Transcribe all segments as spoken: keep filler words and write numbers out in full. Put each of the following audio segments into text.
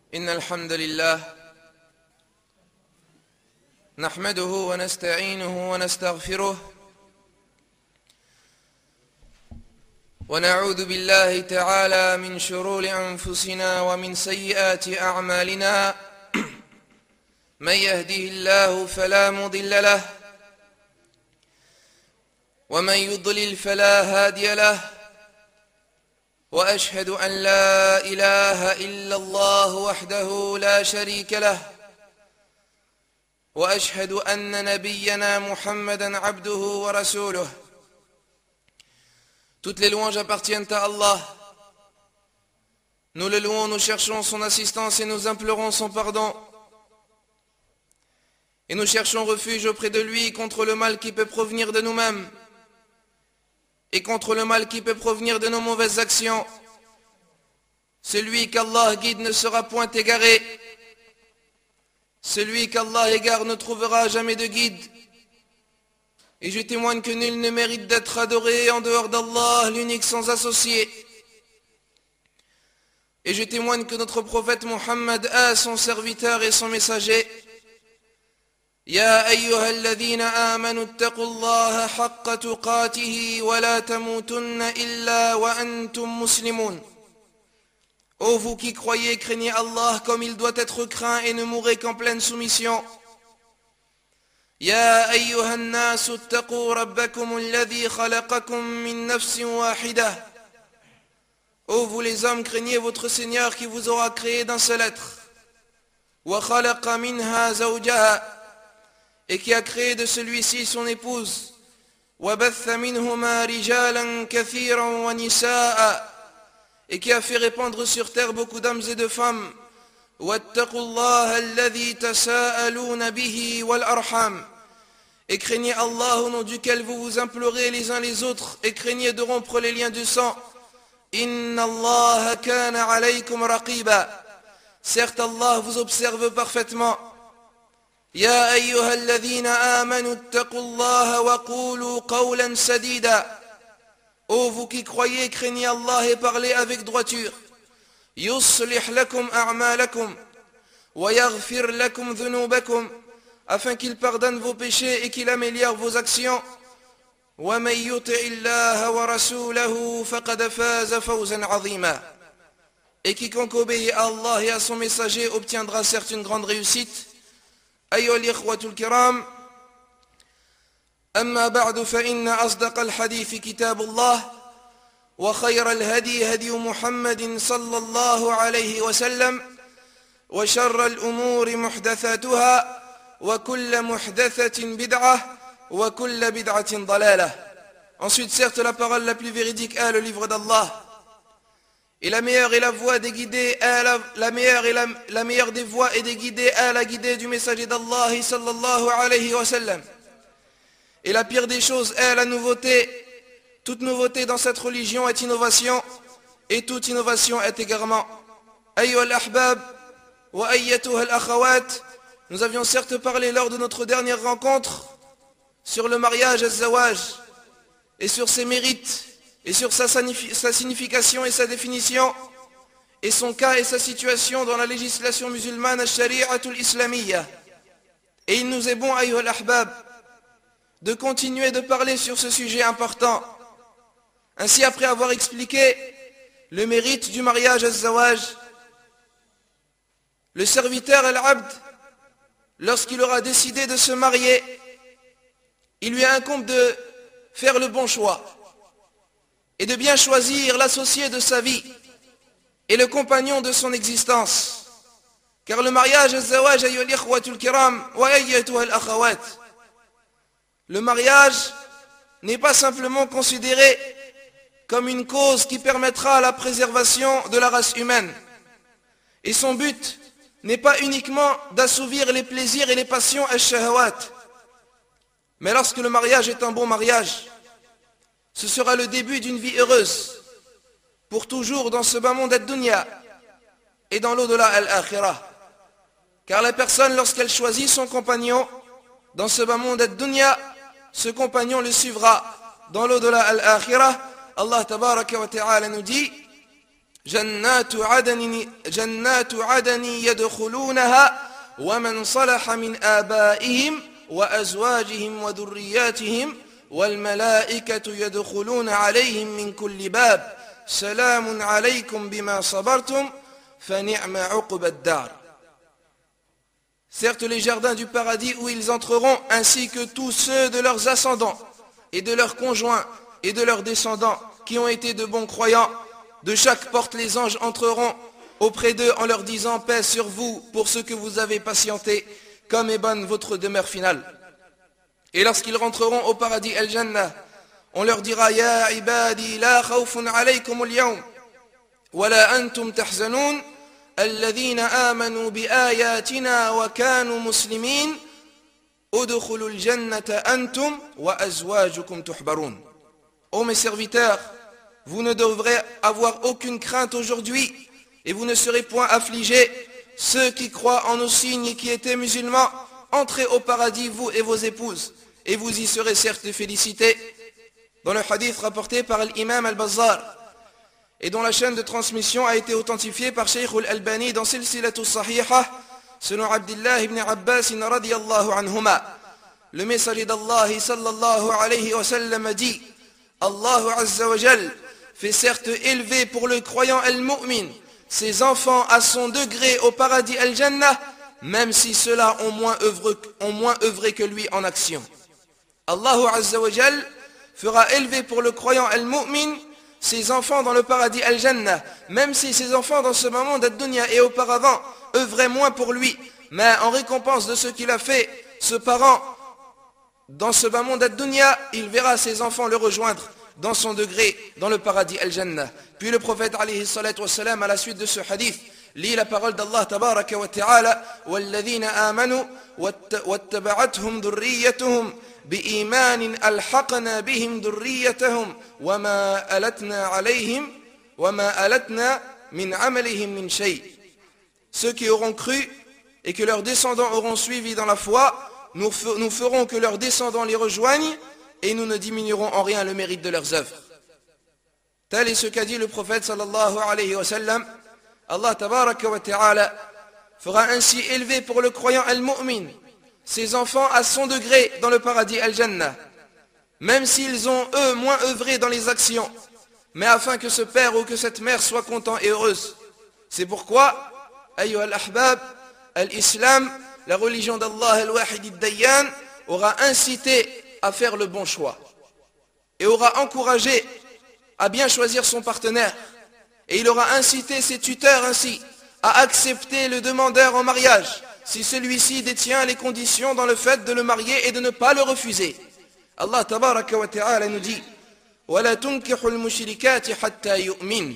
إن الحمد لله نحمده ونستعينه ونستغفره ونعوذ بالله تعالى من شرور أنفسنا ومن سيئات أعمالنا من يهده الله فلا مضل له ومن يضلل فلا هادي له وأشهد أن لا إله إلا الله وحده لا شريك له وأشهد أن نبينا محمدا عبده ورسوله. Toutes les louanges appartiennent à Allah. Nous le louons, nous cherchons son assistance et nous implorons son pardon. Et nous cherchons refuge auprès de lui contre le mal qui peut provenir de nous-mêmes et contre le mal qui peut provenir de nos mauvaises actions. Celui qu'Allah guide ne sera point égaré. Celui qu'Allah égare ne trouvera jamais de guide. Et je témoigne que nul ne mérite d'être adoré en dehors d'Allah, l'unique sans associé. Et je témoigne que notre prophète Muhammad est son serviteur et son messager. يا أيها الذين آمنوا اتقوا الله حق تقاته ولا تموتن إلا وأنتم مسلمون. Ô vous qui croyez, craignez Allah comme il doit être craint et ne mourrez qu'en pleine soumission. يا أيها الناس اتقوا ربكم الذي خلقكم من نفس واحدة. Ô vous les hommes, craignez votre Seigneur qui vous aura créé d'un seul être. وخلق منها زوجها. Et qui a créé de celui-ci son épouse. وَبَثَّ مِنْهُمَا رِجَالًا كَثِيرًا وَنِسَاءً. Et qui a fait répandre sur terre beaucoup d'hommes et de femmes. وَاتَّقُوا اللَّهَ الَّذِي تَسَاءَلُونَ بِهِ وَالْأَرْحَامِ. Et craignez Allah au nom duquel vous vous implorez les uns les autres, et craignez de rompre les liens du sang. إِنَّ اللَّهَ كَانَ عَلَيْكُمْ رَقِيبًا. Certes Allah vous observe parfaitement. يا أيها الذين آمنوا اتقوا الله وقولوا قولا سديدا. Ô vous qui croyez, craignez Allah et parlez avec droiture. يصلح لكم أعمالكم ويغفر لكم ذنوبكم. Afin qu'il pardonne vos péchés et qu'il améliore vos actions. ومن يطع الله ورسوله فقد فاز فوزا عظيما. Et quiconque obéit à Allah et à son messager obtiendra certes une grande réussite. أيها الإخوة الكرام، أما بعد فإن أصدق الحديث كتاب الله، وخير الهدي هدي محمد صلى الله عليه وسلم، وشر الأمور محدثاتها، وكل محدثة بدعة، وكل بدعة ضلالة. Ensuite, certes, la parole la plus véridique est le livre d'Allah. Et la meilleure est la voie des guidés, la, la meilleure est la, la meilleure des voies et des guidés est la guidée du messager d'Allah sallallahu alayhi wa sallam. Et la pire des choses est la nouveauté. Toute nouveauté dans cette religion est innovation, et toute innovation est égarement. Ayyuha al-ahbab wa ayyatuha al-akhawat. Nous avions certes parlé lors de notre dernière rencontre sur le mariage az-zawaj et sur ses mérites, et sur sa, sa signification et sa définition, et son cas et sa situation dans la législation musulmane al-shari'atul islamiyya. Et il nous est bon, ayyuha al-ahbab, de continuer de parler sur ce sujet important. Ainsi, après avoir expliqué le mérite du mariage az-zawaj, le serviteur al-abd, lorsqu'il aura décidé de se marier, il lui incombe de faire le bon choix et de bien choisir l'associé de sa vie et le compagnon de son existence. Car le mariage az-zawaj, ayyuha al-ikhwatul kiram wa ayyatuha al-akhawat, le mariage n'est pas simplement considéré comme une cause qui permettra à la préservation de la race humaine. Et son but n'est pas uniquement d'assouvir les plaisirs et les passions ash-shahawat. Mais lorsque le mariage est un bon mariage, ce sera le début d'une vie heureuse, pour toujours dans ce bas monde ad-dunya et dans l'au-delà al-akhirah. Car la personne, lorsqu'elle choisit son compagnon dans ce bas monde ad-dunya, ce compagnon le suivra dans l'au-delà al-akhirah. Allah tabaraka wa ta'ala nous dit جنات عدن جنات عدن يدخلونها ومن صلح من آبائهم وأزواجهم وذرياتهم والملائكة يدخلون عليهم من كل باب سلام عليكم بما صبرتم فنعم عقبى الدار. Certes, les jardins du paradis où ils entreront, ainsi que tous ceux de leurs ascendants, et de leurs conjoints, et de leurs descendants, qui ont été de bons croyants, de chaque porte les anges entreront auprès d'eux en leur disant paix sur vous pour ce que vous avez patienté, comme est bonne votre demeure finale. Et lorsqu'ils rentreront au paradis al-Jannah, on leur dira Ya ibadi la khawfun alaykum al-yawm, wa la antum tahzanoun, الذين آمنوا بآياتنا وكانوا مسلمين ادخلوا الجنة أنتم وأزواجكم تحبرون. Ô mes serviteurs, vous ne devrez avoir aucune crainte aujourd'hui et vous ne serez point affligés. Ceux qui croient en nos signes et qui étaient musulmans, entrez au paradis, vous et vos épouses, et vous y serez certes félicités. Dans le hadith rapporté par l'imam al-Bazzar, et dont la chaîne de transmission a été authentifiée par Shaykh al-Albani dans Silsilatu Sahiha, selon Abdullah ibn Abbas radiyallahu anhuma. Le messager d'Allah sallallahu alayhi wa sallam a dit Allah azza wa jal fait certes élever pour le croyant al-mu'min ses enfants à son degré au paradis al-Jannah, même si ceux-là ont moins œuvré, ont moins œuvré que lui en action. Allah azza wa jal fera élever pour le croyant al-mu'min ses enfants dans le paradis al-Jannah, même si ses enfants dans ce moment d'ad-dunya et auparavant œuvraient moins pour lui, mais en récompense de ce qu'il a fait, ce parent, dans ce bas monde ad-dunya, il verra ses enfants le rejoindre dans son degré dans le paradis al-Jannah. Puis le prophète alayhi salatu wassalam, à la suite de ce hadith, lit la parole d'Allah tabaraka wa ta'ala walladhina amanu wattaba'athum dhurriyyatuhum بإيمان ألحقنا بهم ذريتهم وما ألتنا عليهم وما ألتنا من عملهم من شيء. Ceux qui auront cru et que leurs descendants auront suivi dans la foi, nous, nous ferons que leurs descendants les rejoignent et nous ne diminuerons en rien le mérite de leurs œuvres. Tel est ce qu'a dit le prophète sallallahu alayhi wa sallam. Allah tabaraka wa ta'ala fera ainsi élever pour le croyant al-mu'min ses enfants à son degré dans le paradis al-Jannah, même s'ils ont eux moins œuvré dans les actions, mais afin que ce père ou que cette mère soit content et heureuse. C'est pourquoi, ayyuha al-ahbab, al-Islam, la religion d'Allah al-Wahid al-Dayyan, aura incité à faire le bon choix et aura encouragé à bien choisir son partenaire, et il aura incité ses tuteurs ainsi à accepter le demandeur en mariage si celui-ci détient les conditions dans le fait de le marier et de ne pas le refuser. Allah tabaraka wa ta'ala nous dit وَلَا تُنْكِحُ الْمُشْرِكَاتِ حَتَّى يُؤْمِنْ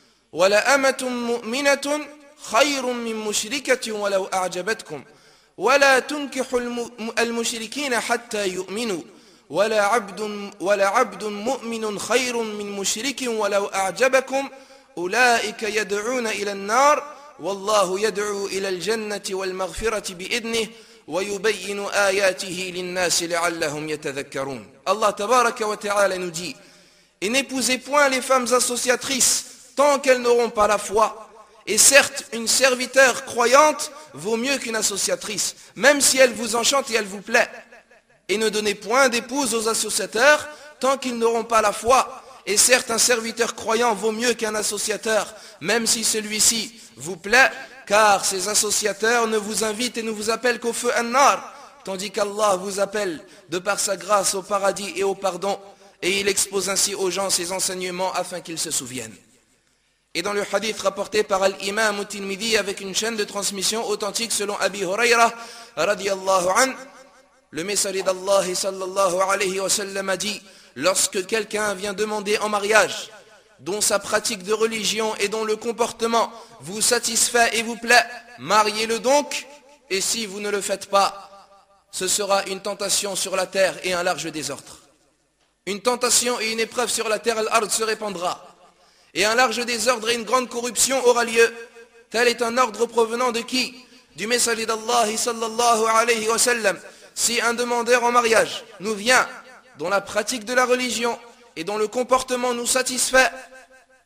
وَلَا أَمَةٌ مُؤْمِنَةٌ خَيْرٌ مِّن مُشْرِكَةٍ وَلَوْ أَعْجَبَتْكُمْ وَلَا تُنْكِحُ الْمُشْرِكِينَ حَتَّى يُؤْمِنُوا وَلَا عَبْدٌ وَلَا عَبْدٌ مُؤْمِنٌ خَيْرٌ مِّن مُشْرِكٍ وَلَوْ أَعْجَبَكُمْ أُولَئِكَ يَدْعُونَ إِلَى النَّارِ والله يدعو إلى الجنة والمغفرة بإذنه ويبين آياته للناس لعلهم يتذكرون. Allah tabaraka wa ta'ala nous dit et n'épousez point les femmes associatrices tant qu'elles n'auront pas la foi. Et certes, une serviteur croyante vaut mieux qu'une associatrice, même si elle vous enchante et elle vous plaît. Et ne donnez point d'épouse aux associateurs tant qu'ils n'auront pas la foi. Et certes, un serviteur croyant vaut mieux qu'un associateur, même si celui-ci vous plaît, car ces associateurs ne vous invitent et ne vous appellent qu'au feu an-nar, tandis qu'Allah vous appelle de par sa grâce au paradis et au pardon, et il expose ainsi aux gens ses enseignements afin qu'ils se souviennent. Et dans le hadith rapporté par l'imam Tirmidhi avec une chaîne de transmission authentique selon Abi Huraira radiyallahu an, le messager d'Allah sallallahu alayhi wa sallam a dit: lorsque quelqu'un vient demander en mariage, dont sa pratique de religion et dont le comportement vous satisfait et vous plaît, mariez-le donc, et si vous ne le faites pas, ce sera une tentation sur la terre et un large désordre. Une tentation et une épreuve sur la terre, al-ard se répandra, et un large désordre et une grande corruption aura lieu. Tel est un ordre provenant de qui? Du messager d'Allah sallallahu alayhi wa sallam. Si un demandeur en mariage nous vient, dont la pratique de la religion et dont le comportement nous satisfait,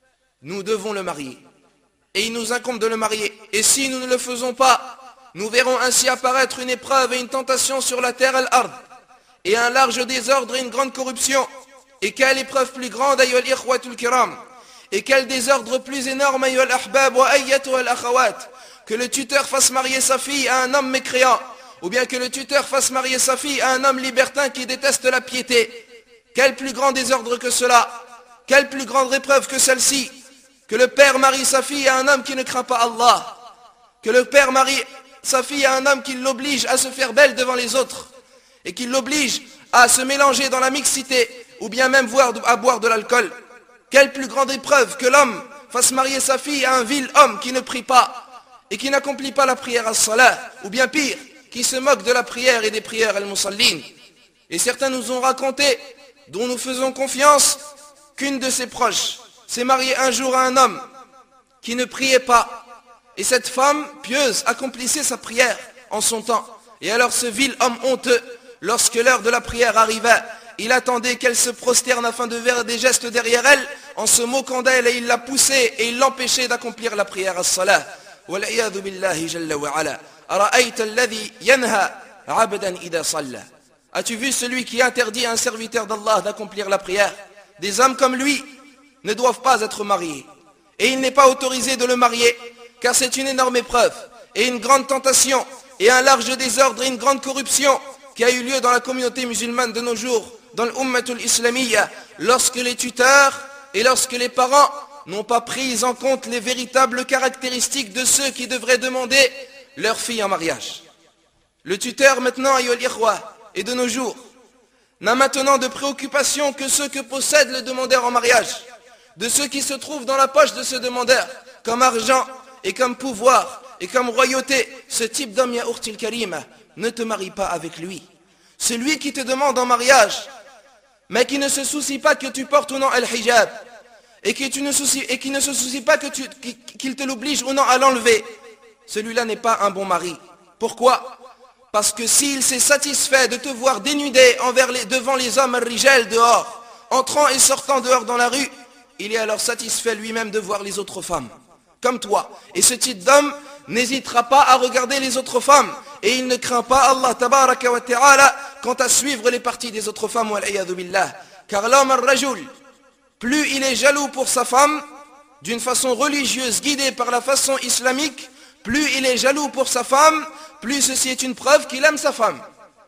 nous devons le marier. Et il nous incombe de le marier. Et si nous ne le faisons pas, nous verrons ainsi apparaître une épreuve et une tentation sur la terre al-ard, et un large désordre et une grande corruption. Et quelle épreuve plus grande, ayyuhal ikhwatul kiram, et quel désordre plus énorme, ayyuhal ahbab wa ayyatuhal akhawat, que le tuteur fasse marier sa fille à un homme mécréant, ou bien que le tuteur fasse marier sa fille à un homme libertin qui déteste la piété. Quel plus grand désordre que cela, quelle plus grande épreuve que celle-ci, que le père marie sa fille à un homme qui ne craint pas Allah, que le père marie sa fille à un homme qui l'oblige à se faire belle devant les autres, et qui l'oblige à se mélanger dans la mixité, ou bien même à boire de l'alcool. Quelle plus grande épreuve que l'homme fasse marier sa fille à un vil homme qui ne prie pas, et qui n'accomplit pas la prière as-salah, ou bien pire, qui se moque de la prière et des prières al-musallin. Et certains nous ont raconté, dont nous faisons confiance, qu'une de ses proches s'est mariée un jour à un homme qui ne priait pas. Et cette femme pieuse accomplissait sa prière en son temps. Et alors ce vil homme honteux, lorsque l'heure de la prière arrivait, il attendait qu'elle se prosterne afin de faire des gestes derrière elle, en se moquant d'elle, et il la poussait et il l'empêchait d'accomplir la prière as-salah. Wal'iyadhu billahi jalla wa ala. Ara'ayta alladhi yanha 'abdan idha salla. As-tu vu celui qui interdit à un serviteur d'Allah d'accomplir la prière? Des hommes comme lui ne doivent pas être mariés. Et il n'est pas autorisé de le marier, car c'est une énorme épreuve, et une grande tentation, et un large désordre, et une grande corruption qui a eu lieu dans la communauté musulmane de nos jours, dans l'ummatul islamiyya, lorsque les tuteurs et lorsque les parents n'ont pas pris en compte les véritables caractéristiques de ceux qui devraient demander leur fille en mariage. Le tuteur maintenant, ayyuhal ikhwa, et de nos jours, n'a maintenant de préoccupation que ceux que possède le demandeur en mariage, de ceux qui se trouvent dans la poche de ce demandeur, comme argent et comme pouvoir et comme royauté. Ce type d'homme, ya ukhtil karima, ne te marie pas avec lui. Celui qui te demande en mariage, mais qui ne se soucie pas que tu portes ou non al-hijab, et qui, tu ne soucies, et qui ne se soucie pas que tu, qu'il te l'oblige ou non à l'enlever, celui-là n'est pas un bon mari. Pourquoi? Parce que s'il s'est satisfait de te voir dénudé envers les, devant les hommes al-rijal dehors, entrant et sortant dehors dans la rue, il est alors satisfait lui-même de voir les autres femmes, comme toi. Et ce type d'homme n'hésitera pas à regarder les autres femmes, et il ne craint pas Allah tabaraka wa ta'ala quant à suivre les parties des autres femmes, wal'iyadhu billah. Car l'homme al-rajul, plus il est jaloux pour sa femme, d'une façon religieuse guidée par la façon islamique, plus il est jaloux pour sa femme, plus ceci est une preuve qu'il aime sa femme,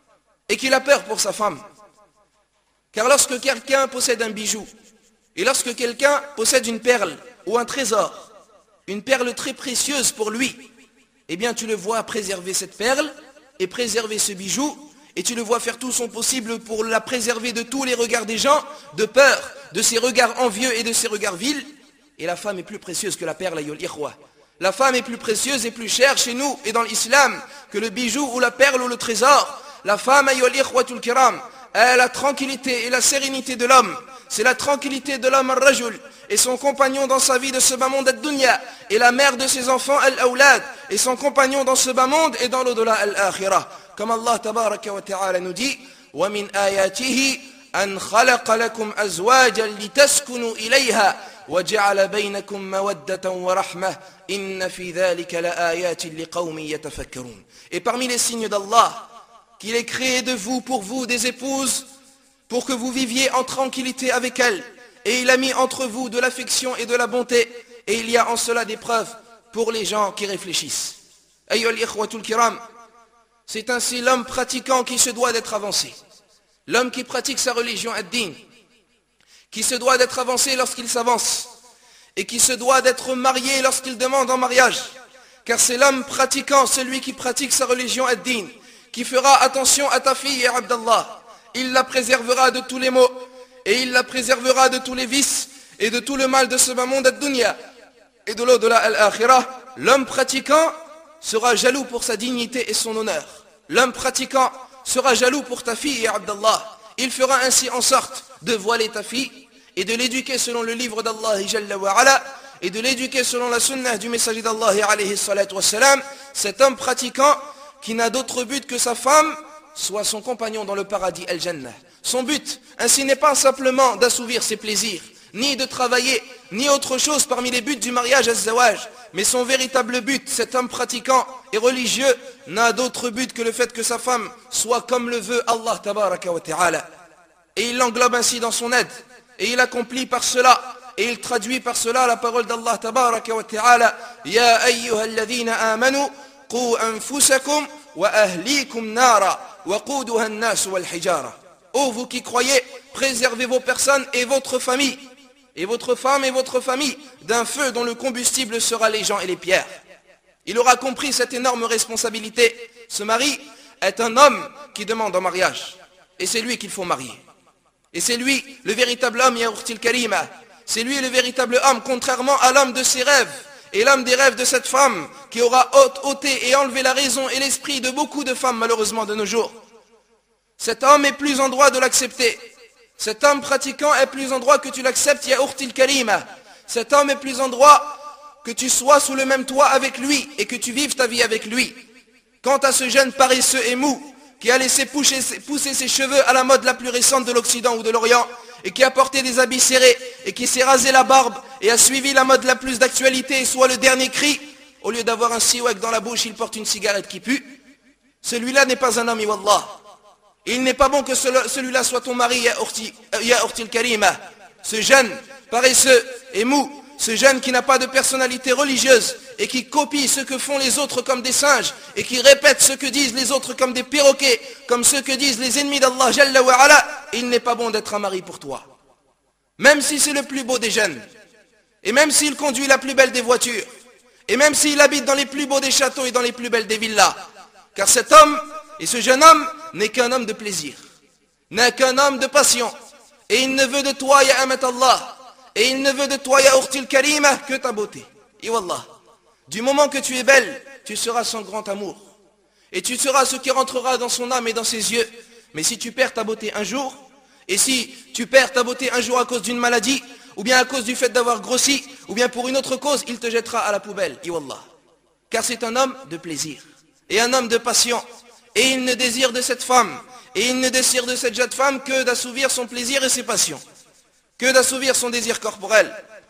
et qu'il a peur pour sa femme. Car lorsque quelqu'un possède un bijou, et lorsque quelqu'un possède une perle, ou un trésor, une perle très précieuse pour lui, eh bien tu le vois préserver cette perle, et préserver ce bijou, et tu le vois faire tout son possible pour la préserver de tous les regards des gens, de peur, de ses regards envieux et de ses regards vils. Et la femme est plus précieuse que la perle, ayyuhal ikhwa. La femme est plus précieuse et plus chère chez nous et dans l'islam que le bijou ou la perle ou le trésor. La femme, ayyuhal ikhwatul kiram, a la tranquillité et la sérénité de l'homme. C'est la tranquillité de l'homme al-rajul et son compagnon dans sa vie de ce bas monde ad-dunya, et la mère de ses enfants al-awlad et son compagnon dans ce bas monde et dans l'au-delà al-akhirah. Comme Allah tabaraka wa ta'ala nous dit: wa min ayatihi an khalaqa lakum azwajan litaskunu ilayha wa ja'ala baynakum mawaddatan wa rahmah inna fi dhalika la ayatin liqaumin yatafakkarun. Et parmi les signes d'Allah, qu'il ait créé de vous pour vous des épouses pour que vous viviez en tranquillité avec elles, et il a mis entre vous de l'affection et de la bonté, et il y a en cela des preuves pour les gens qui réfléchissent. Ayyuhal ikhwatul kiram, c'est ainsi l'homme pratiquant qui se doit d'être avancé, l'homme qui pratique sa religion ad-din, qui se doit d'être avancé lorsqu'il s'avance, et qui se doit d'être marié lorsqu'il demande en mariage, car c'est l'homme pratiquant, celui qui pratique sa religion ad-din, qui fera attention à ta fille, ya Abdallah. Il la préservera de tous les maux, et il la préservera de tous les vices, et de tout le mal de ce bas monde ad-dunya, et de l'au-delà al-akhirah. L'homme pratiquant sera jaloux pour sa dignité et son honneur. L'homme pratiquant sera jaloux pour ta fille, ya Abdallah. Il fera ainsi en sorte de voiler ta fille, et de l'éduquer selon le livre d'Allah Jalla wa Ala, et de l'éduquer selon la sunnah du messager d'Allah alayhi salatu wassalam. Cet homme pratiquant qui n'a d'autre but que sa femme soit son compagnon dans le paradis al-Jannah. Son but ainsi n'est pas simplement d'assouvir ses plaisirs, ni de travailler, ni autre chose parmi les buts du mariage az-zawaj. Mais son véritable but, cet homme pratiquant et religieux, n'a d'autre but que le fait que sa femme soit comme le veut Allah tabaraka wa ta'ala. Et il l'englobe ainsi dans son aide. Et il accomplit par cela, et il traduit par cela la parole d'Allah tabaraka wa ta'ala. Ya ayyuhalladhina amanu, qu anfusakum wa ahlikum nara, wa quduha an-nas wal hijara. Ô vous qui croyez, préservez vos personnes et votre famille, et votre femme et votre famille, d'un feu dont le combustible sera les gens et les pierres. Il aura compris cette énorme responsabilité. Ce mari est un homme qui demande en mariage. Et c'est lui qu'il faut marier. Et c'est lui le véritable homme, ya ukhtil karima. C'est lui le véritable homme, contrairement à l'homme de ses rêves. Et l'homme des rêves de cette femme, qui aura ôté et enlevé la raison et l'esprit de beaucoup de femmes, malheureusement, de nos jours. Cet homme est plus en droit de l'accepter. Cet homme pratiquant est plus en droit que tu l'acceptes, ya ukhtil karima. Cet homme est plus en droit que tu sois sous le même toit avec lui et que tu vives ta vie avec lui. Quant à ce jeune paresseux et mou, qui a laissé pousser, pousser ses cheveux à la mode la plus récente de l'Occident ou de l'Orient, et qui a porté des habits serrés, et qui s'est rasé la barbe, et a suivi la mode la plus d'actualité, et soit le dernier cri, au lieu d'avoir un siwak dans la bouche, il porte une cigarette qui pue. Celui-là n'est pas un homme, wallah. Il n'est pas bon que celui-là soit ton mari, ya ukhtil karima. Ce jeune paresseux et mou, ce jeune qui n'a pas de personnalité religieuse et qui copie ce que font les autres comme des singes et qui répète ce que disent les autres comme des perroquets, comme ce que disent les ennemis d'Allah Jalla wa Ala, il n'est pas bon d'être un mari pour toi. Même si c'est le plus beau des jeunes, et même s'il conduit la plus belle des voitures, et même s'il habite dans les plus beaux des châteaux et dans les plus belles des villas, car cet homme et ce jeune homme n'est qu'un homme de plaisir, n'est qu'un homme de passion, et il ne veut de toi, ya amat Allah, et il ne veut de toi, ya ukhtil karima, que ta beauté. Et wallah, du moment que tu es belle, tu seras son grand amour. Et tu seras ce qui rentrera dans son âme et dans ses yeux. Mais si tu perds ta beauté un jour, et si tu perds ta beauté un jour à cause d'une maladie, ou bien à cause du fait d'avoir grossi, ou bien pour une autre cause, il te jettera à la poubelle. Et wallah. Car c'est un homme de plaisir, et un homme de passion. Et il ne désire de cette femme, et il ne désire de cette jeune femme que d'assouvir son plaisir et ses passions, que d'assouvir son désir corporel.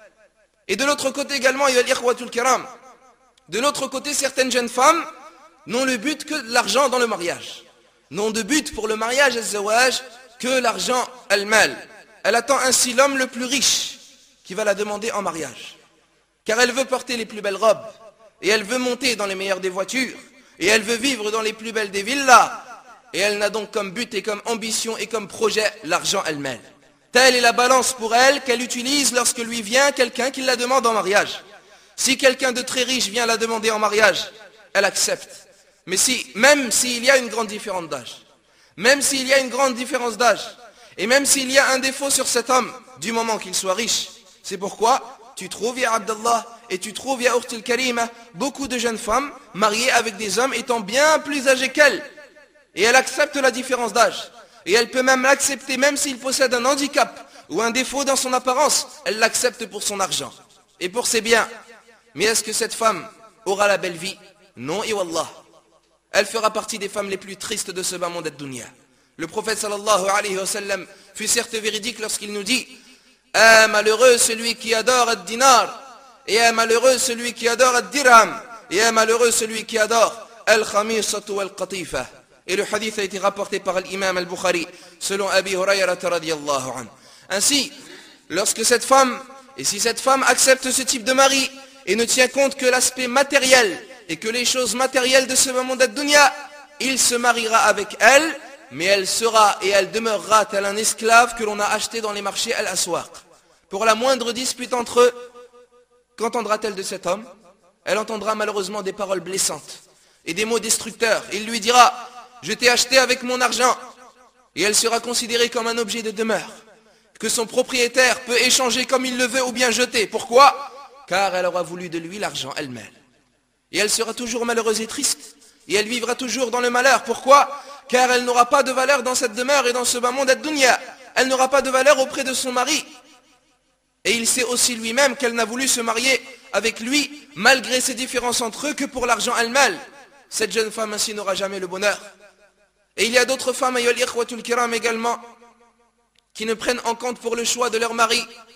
Et de l'autre côté également, il y a l'ikhwatul kiram. De l'autre côté, certaines jeunes femmes n'ont le but que de l'argent dans le mariage. N'ont de but pour le mariage az-zawaj que l'argent al-mal. Elle attend ainsi l'homme le plus riche qui va la demander en mariage. Car elle veut porter les plus belles robes, et elle veut monter dans les meilleures des voitures, et elle veut vivre dans les plus belles des villas, et elle n'a donc comme but et comme ambition et comme projet l'argent al-mal. Telle est la balance pour elle qu'elle utilise lorsque lui vient quelqu'un qui la demande en mariage. Si quelqu'un de très riche vient la demander en mariage, elle accepte. Mais si, même s'il y a une grande différence d'âge, même s'il y a une grande différence d'âge, et même s'il y a un défaut sur cet homme, du moment qu'il soit riche, c'est pourquoi tu trouves, ya Abdallah, et tu trouves, ya ukhtil karima, beaucoup de jeunes femmes mariées avec des hommes étant bien plus âgés qu'elles. Et elle accepte la différence d'âge. Et elle peut même l'accepter, même s'il possède un handicap ou un défaut dans son apparence, elle l'accepte pour son argent et pour ses biens. Mais est-ce que cette femme aura la belle vie? Non, et wallah. Elle fera partie des femmes les plus tristes de ce bas monde ad-dunya. Le prophète sallallahu alayhi wa sallam fut certes véridique lorsqu'il nous dit: ah, malheureux celui qui adore ad-dinar, et ah, malheureux celui qui adore ad-dirham, et ah, malheureux celui qui adore al-khamisatu wal-qatifa. Et le hadith a été rapporté par l'imam al-Bukhari selon Abi Hurayrata radiyallahu anhu. Ainsi, lorsque cette femme, et si cette femme accepte ce type de mari et ne tient compte que l'aspect matériel et que les choses matérielles de ce monde ad-dunya, il se mariera avec elle, mais elle sera et elle demeurera tel un esclave que l'on a acheté dans les marchés al-aswaq. Pour la moindre dispute entre eux, qu'entendra-t-elle de cet homme? Elle entendra malheureusement des paroles blessantes et des mots destructeurs. Il lui dira: je t'ai acheté avec mon argent. Et elle sera considérée comme un objet de demeure, que son propriétaire peut échanger comme il le veut ou bien jeter. Pourquoi? Car elle aura voulu de lui l'argent elle-même. Et elle sera toujours malheureuse et triste. Et elle vivra toujours dans le malheur. Pourquoi? Car elle n'aura pas de valeur dans cette demeure et dans ce bas monde ad-dunya. Elle n'aura pas de valeur auprès de son mari. Et il sait aussi lui-même qu'elle n'a voulu se marier avec lui, malgré ses différences entre eux, que pour l'argent elle-même. Cette jeune femme ainsi n'aura jamais le bonheur. Et il y a d'autres femmes, ayyuhal ikhwatul kiram également, qui ne prennent en compte pour le choix de leur mari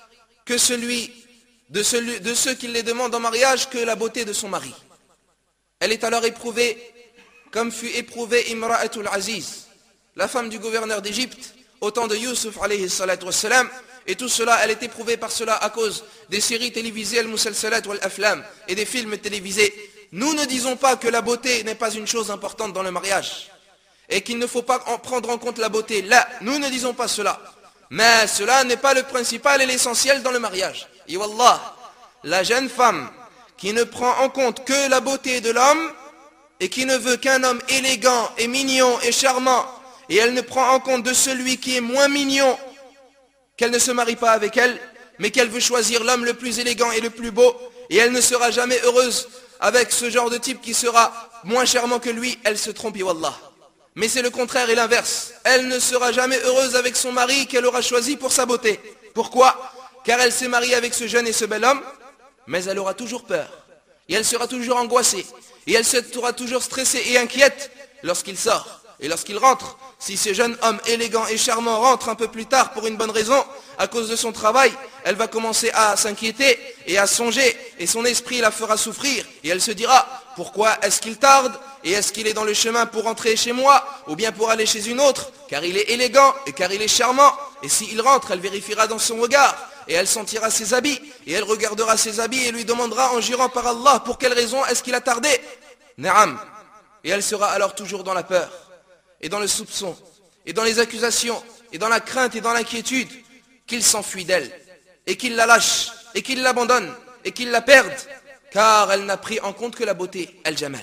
que celui de, celui de ceux qui les demandent en mariage que la beauté de son mari. Elle est alors éprouvée comme fut éprouvée Imra'atul Aziz, la femme du gouverneur d'Égypte, au temps de Yusuf alayhi salatu wassalam. Et tout cela, elle est éprouvée par cela à cause des séries télévisées al-musalsalat wal-aflam et des films télévisés. Nous ne disons pas que la beauté n'est pas une chose importante dans le mariage et qu'il ne faut pas en prendre en compte la beauté. Là, nous ne disons pas cela. Mais cela n'est pas le principal et l'essentiel dans le mariage. Et wallah, la jeune femme qui ne prend en compte que la beauté de l'homme et qui ne veut qu'un homme élégant et mignon et charmant, et elle ne prend en compte de celui qui est moins mignon, qu'elle ne se marie pas avec elle, mais qu'elle veut choisir l'homme le plus élégant et le plus beau, et elle ne sera jamais heureuse avec ce genre de type qui sera moins charmant que lui, elle se trompe, wallah. Mais c'est le contraire et l'inverse. Elle ne sera jamais heureuse avec son mari qu'elle aura choisi pour sa beauté. Pourquoi? Car elle s'est mariée avec ce jeune et ce bel homme, mais elle aura toujours peur, et elle sera toujours angoissée, et elle sera toujours stressée et inquiète lorsqu'il sort, et lorsqu'il rentre. Si ce jeune homme élégant et charmant rentre un peu plus tard pour une bonne raison, à cause de son travail, elle va commencer à s'inquiéter et à songer, et son esprit la fera souffrir, et elle se dira, pourquoi est-ce qu'il tarde, et est-ce qu'il est dans le chemin pour rentrer chez moi, ou bien pour aller chez une autre, car il est élégant, et car il est charmant, et s'il rentre, elle vérifiera dans son regard, et elle sentira ses habits, et elle regardera ses habits, et lui demandera en jurant par Allah, pour quelle raison est-ce qu'il a tardé? Naam. Et elle sera alors toujours dans la peur, et dans le soupçon, et dans les accusations, et dans la crainte et dans l'inquiétude, qu'il s'enfuit d'elle, et qu'il la lâche, et qu'il l'abandonne, et qu'il la perde, car elle n'a pris en compte que la beauté, al-jamal.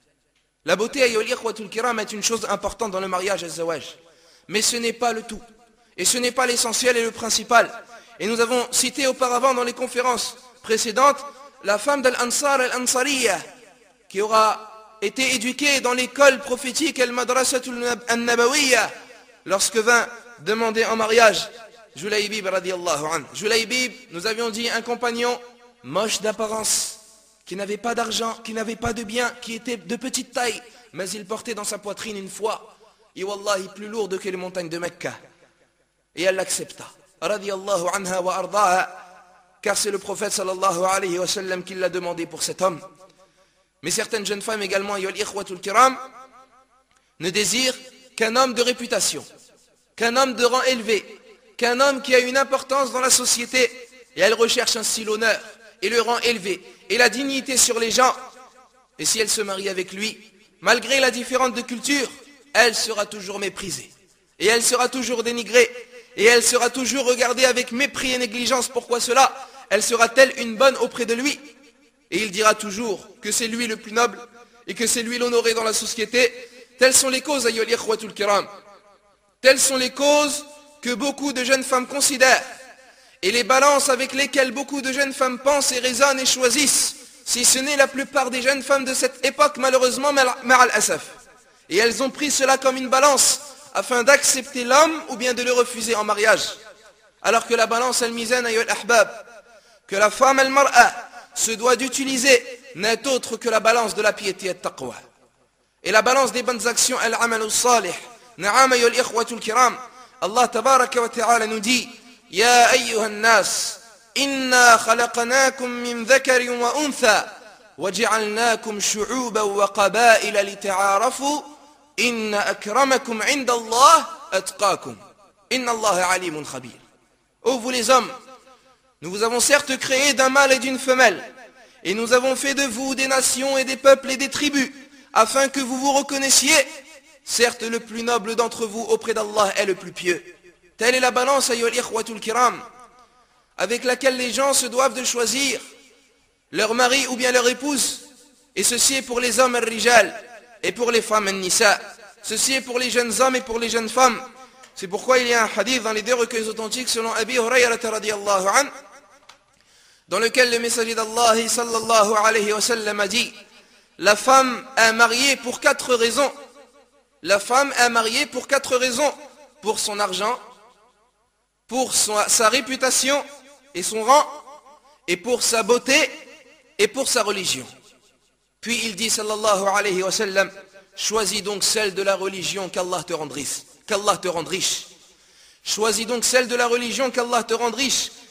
La beauté, ayyuhal ikhwatul kiram, est une chose importante dans le mariage az-zawaj, mais ce n'est pas le tout, et ce n'est pas l'essentiel et le principal. Et nous avons cité auparavant dans les conférences précédentes la femme d'Al-Ansar al-Ansariya, qui aura été éduquée dans l'école prophétique Al-Madrasatul An-Nabawiyya, lorsque vint demander en mariage Julaybib radiyallahu anhu. Julaybib, nous avions dit, un compagnon moche d'apparence, qui n'avait pas d'argent, qui n'avait pas de biens, qui était de petite taille, mais il portait dans sa poitrine une foi, et wallahi plus lourde que les montagnes de Mecca. Et elle l'accepta, radiyallahu anha wa ardaha, car c'est le prophète sallallahu alayhi wa sallam qui l'a demandé pour cet homme. Mais certaines jeunes femmes également, ayyuhal ikhwatul kiram, ne désirent qu'un homme de réputation, qu'un homme de rang élevé, qu'un homme qui a une importance dans la société, et elles recherchent ainsi l'honneur et le rang élevé et la dignité sur les gens. Et si elle se marie avec lui, malgré la différence de culture, elle sera toujours méprisée, et elle sera toujours dénigrée, et elle sera toujours regardée avec mépris et négligence. Pourquoi cela? Elle sera-t-elle une bonne auprès de lui? Et il dira toujours que c'est lui le plus noble et que c'est lui l'honoré dans la société. Telles sont les causes, ayyuhal ikhwatul kiram. Telles sont les causes que beaucoup de jeunes femmes considèrent, et les balances avec lesquelles beaucoup de jeunes femmes pensent et raisonnent et choisissent, si ce n'est la plupart des jeunes femmes de cette époque, malheureusement, ma'al asaf. Et elles ont pris cela comme une balance afin d'accepter l'homme ou bien de le refuser en mariage. Alors que la balance al-mizan, ayyuhal ahbab, que la femme al-mar'a se doit d'utiliser, n'est autre que la balance de la piété et taqwa. Et la balance des bonnes actions, al-amal al-salih. Na'am ayyuhal ikhwatul kiram. Allah tabaraka wa ta'ala nous dit, Ya ayyuhan nas, inna khalaqnakum min dhakarin wa untha, wa ja'alnakum shu'uban wa qaba'ila lita'arafu, inna akramakum 'inda Allah atqakum. Inna Allah alimun khabir. Ô vous les hommes, nous vous avons certes créé d'un mâle et d'une femelle, et nous avons fait de vous des nations et des peuples et des tribus, afin que vous vous reconnaissiez. Certes, le plus noble d'entre vous auprès d'Allah est le plus pieux. Telle est la balance, ayyuhal ikhwatul kiram, avec laquelle les gens se doivent de choisir leur mari ou bien leur épouse. Et ceci est pour les hommes al-rijal et pour les femmes al-nisa. Ceci est pour les jeunes hommes et pour les jeunes femmes. C'est pourquoi il y a un hadith dans les deux recueils authentiques selon Abi Hurayrata radiyallahu anhu, dans lequel le messager d'Allah sallallahu alayhi wa sallam a dit, la femme est mariée pour quatre raisons. La femme est mariée pour quatre raisons. Pour son argent, pour son, sa réputation et son rang, et pour sa beauté et pour sa religion. Puis il dit sallallahu alayhi wa sallam, choisis donc celle de la religion qu'Allah te rende riche. Qu'Allah te rende riche. Choisis donc celle de la religion qu'Allah te rende riche.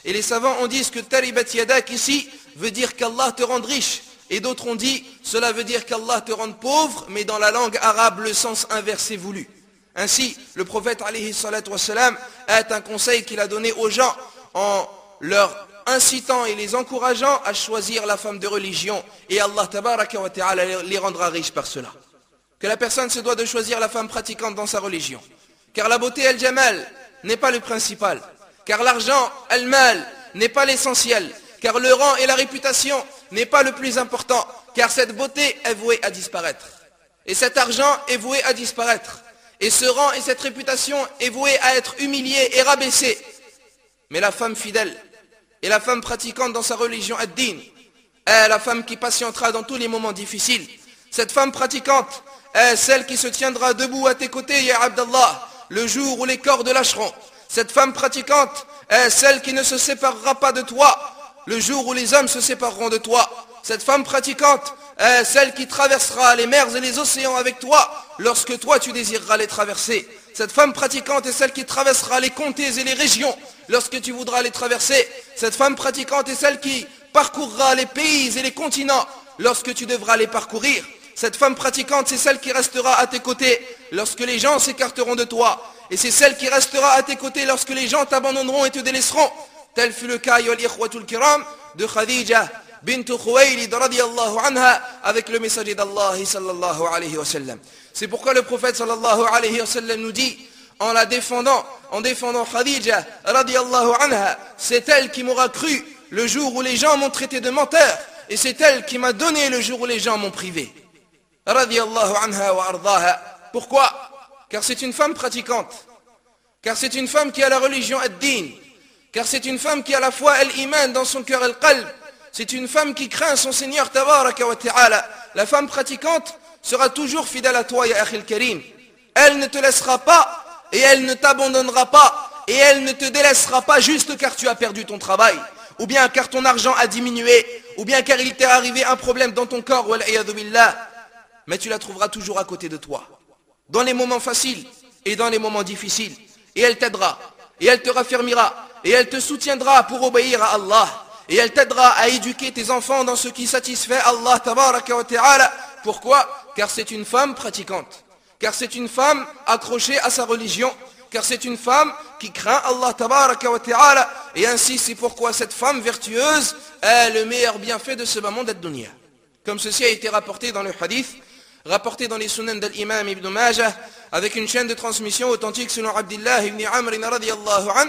Et les savants ont dit que taribat yadak ici veut dire qu'Allah te rende riche. Et d'autres ont dit, cela veut dire qu'Allah te rende pauvre, mais dans la langue arabe, le sens inverse est voulu. Ainsi, le prophète alayhi salatu wassalam a un conseil qu'il a donné aux gens en leur incitant et les encourageant à choisir la femme de religion. Et Allah tabaraka wa ta'ala les rendra riches par cela. Que la personne se doit de choisir la femme pratiquante dans sa religion. Car la beauté al-jamal n'est pas le principal. Car l'argent al-mal n'est pas l'essentiel. Car le rang et la réputation n'est pas le plus important. Car cette beauté est vouée à disparaître. Et cet argent est voué à disparaître. Et ce rang et cette réputation est voué à être humilié et rabaissé. Mais la femme fidèle et la femme pratiquante dans sa religion ad-din est la femme qui patientera dans tous les moments difficiles. Cette femme pratiquante est celle qui se tiendra debout à tes côtés, ya Abdallah, le jour où les cordes lâcheront. Cette femme pratiquante est celle qui ne se séparera pas de toi le jour où les hommes se sépareront de toi. Cette femme pratiquante est celle qui traversera les mers et les océans avec toi lorsque toi tu désireras les traverser. Cette femme pratiquante est celle qui traversera les comtés et les régions lorsque tu voudras les traverser. Cette femme pratiquante est celle qui parcourra les pays et les continents lorsque tu devras les parcourir. Cette femme pratiquante, c'est celle qui restera à tes côtés lorsque les gens s'écarteront de toi. Et c'est celle qui restera à tes côtés lorsque les gens t'abandonneront et te délaisseront. Tel fut le cas, yol ikhwatul kiram, de Khadija bint Khuwaylid radiyallahu anha avec le messager d'Allah sallallahu alayhi wa sallam. C'est pourquoi le prophète sallallahu alayhi wa sallam nous dit, en la défendant, en défendant Khadija radiyallahu anha, c'est elle qui m'aura cru le jour où les gens m'ont traité de menteur, et c'est elle qui m'a donné le jour où les gens m'ont privé. Radiyallahu anha wa ardaha. Pourquoi? Car c'est une femme pratiquante, car c'est une femme qui a la religion ad-din, car c'est une femme qui a la foi al-iman dans son cœur al-qalb. C'est une femme qui craint son Seigneur tabaraka wa ta'ala. La femme pratiquante sera toujours fidèle à toi, ya akhil karim. Elle ne te laissera pas et elle ne t'abandonnera pas et elle ne te délaissera pas juste car tu as perdu ton travail, ou bien car ton argent a diminué, ou bien car il t'est arrivé un problème dans ton corps, wal iyadhu billah. Mais tu la trouveras toujours à côté de toi, dans les moments faciles et dans les moments difficiles. Et elle t'aidera, et elle te raffermira, et elle te soutiendra pour obéir à Allah. Et elle t'aidera à éduquer tes enfants dans ce qui satisfait Allah tabaraka wa ta'ala. Pourquoi? Car c'est une femme pratiquante, car c'est une femme accrochée à sa religion, car c'est une femme qui craint Allah tabaraka wa ta'ala. Et ainsi c'est pourquoi cette femme vertueuse est le meilleur bienfait de ce bas monde ad-dunya. Comme ceci a été rapporté dans le hadith, rapporté dans les sunan de l'imam Ibn Majah, avec une chaîne de transmission authentique selon Abdullah ibn Amr radiyallahu anhu.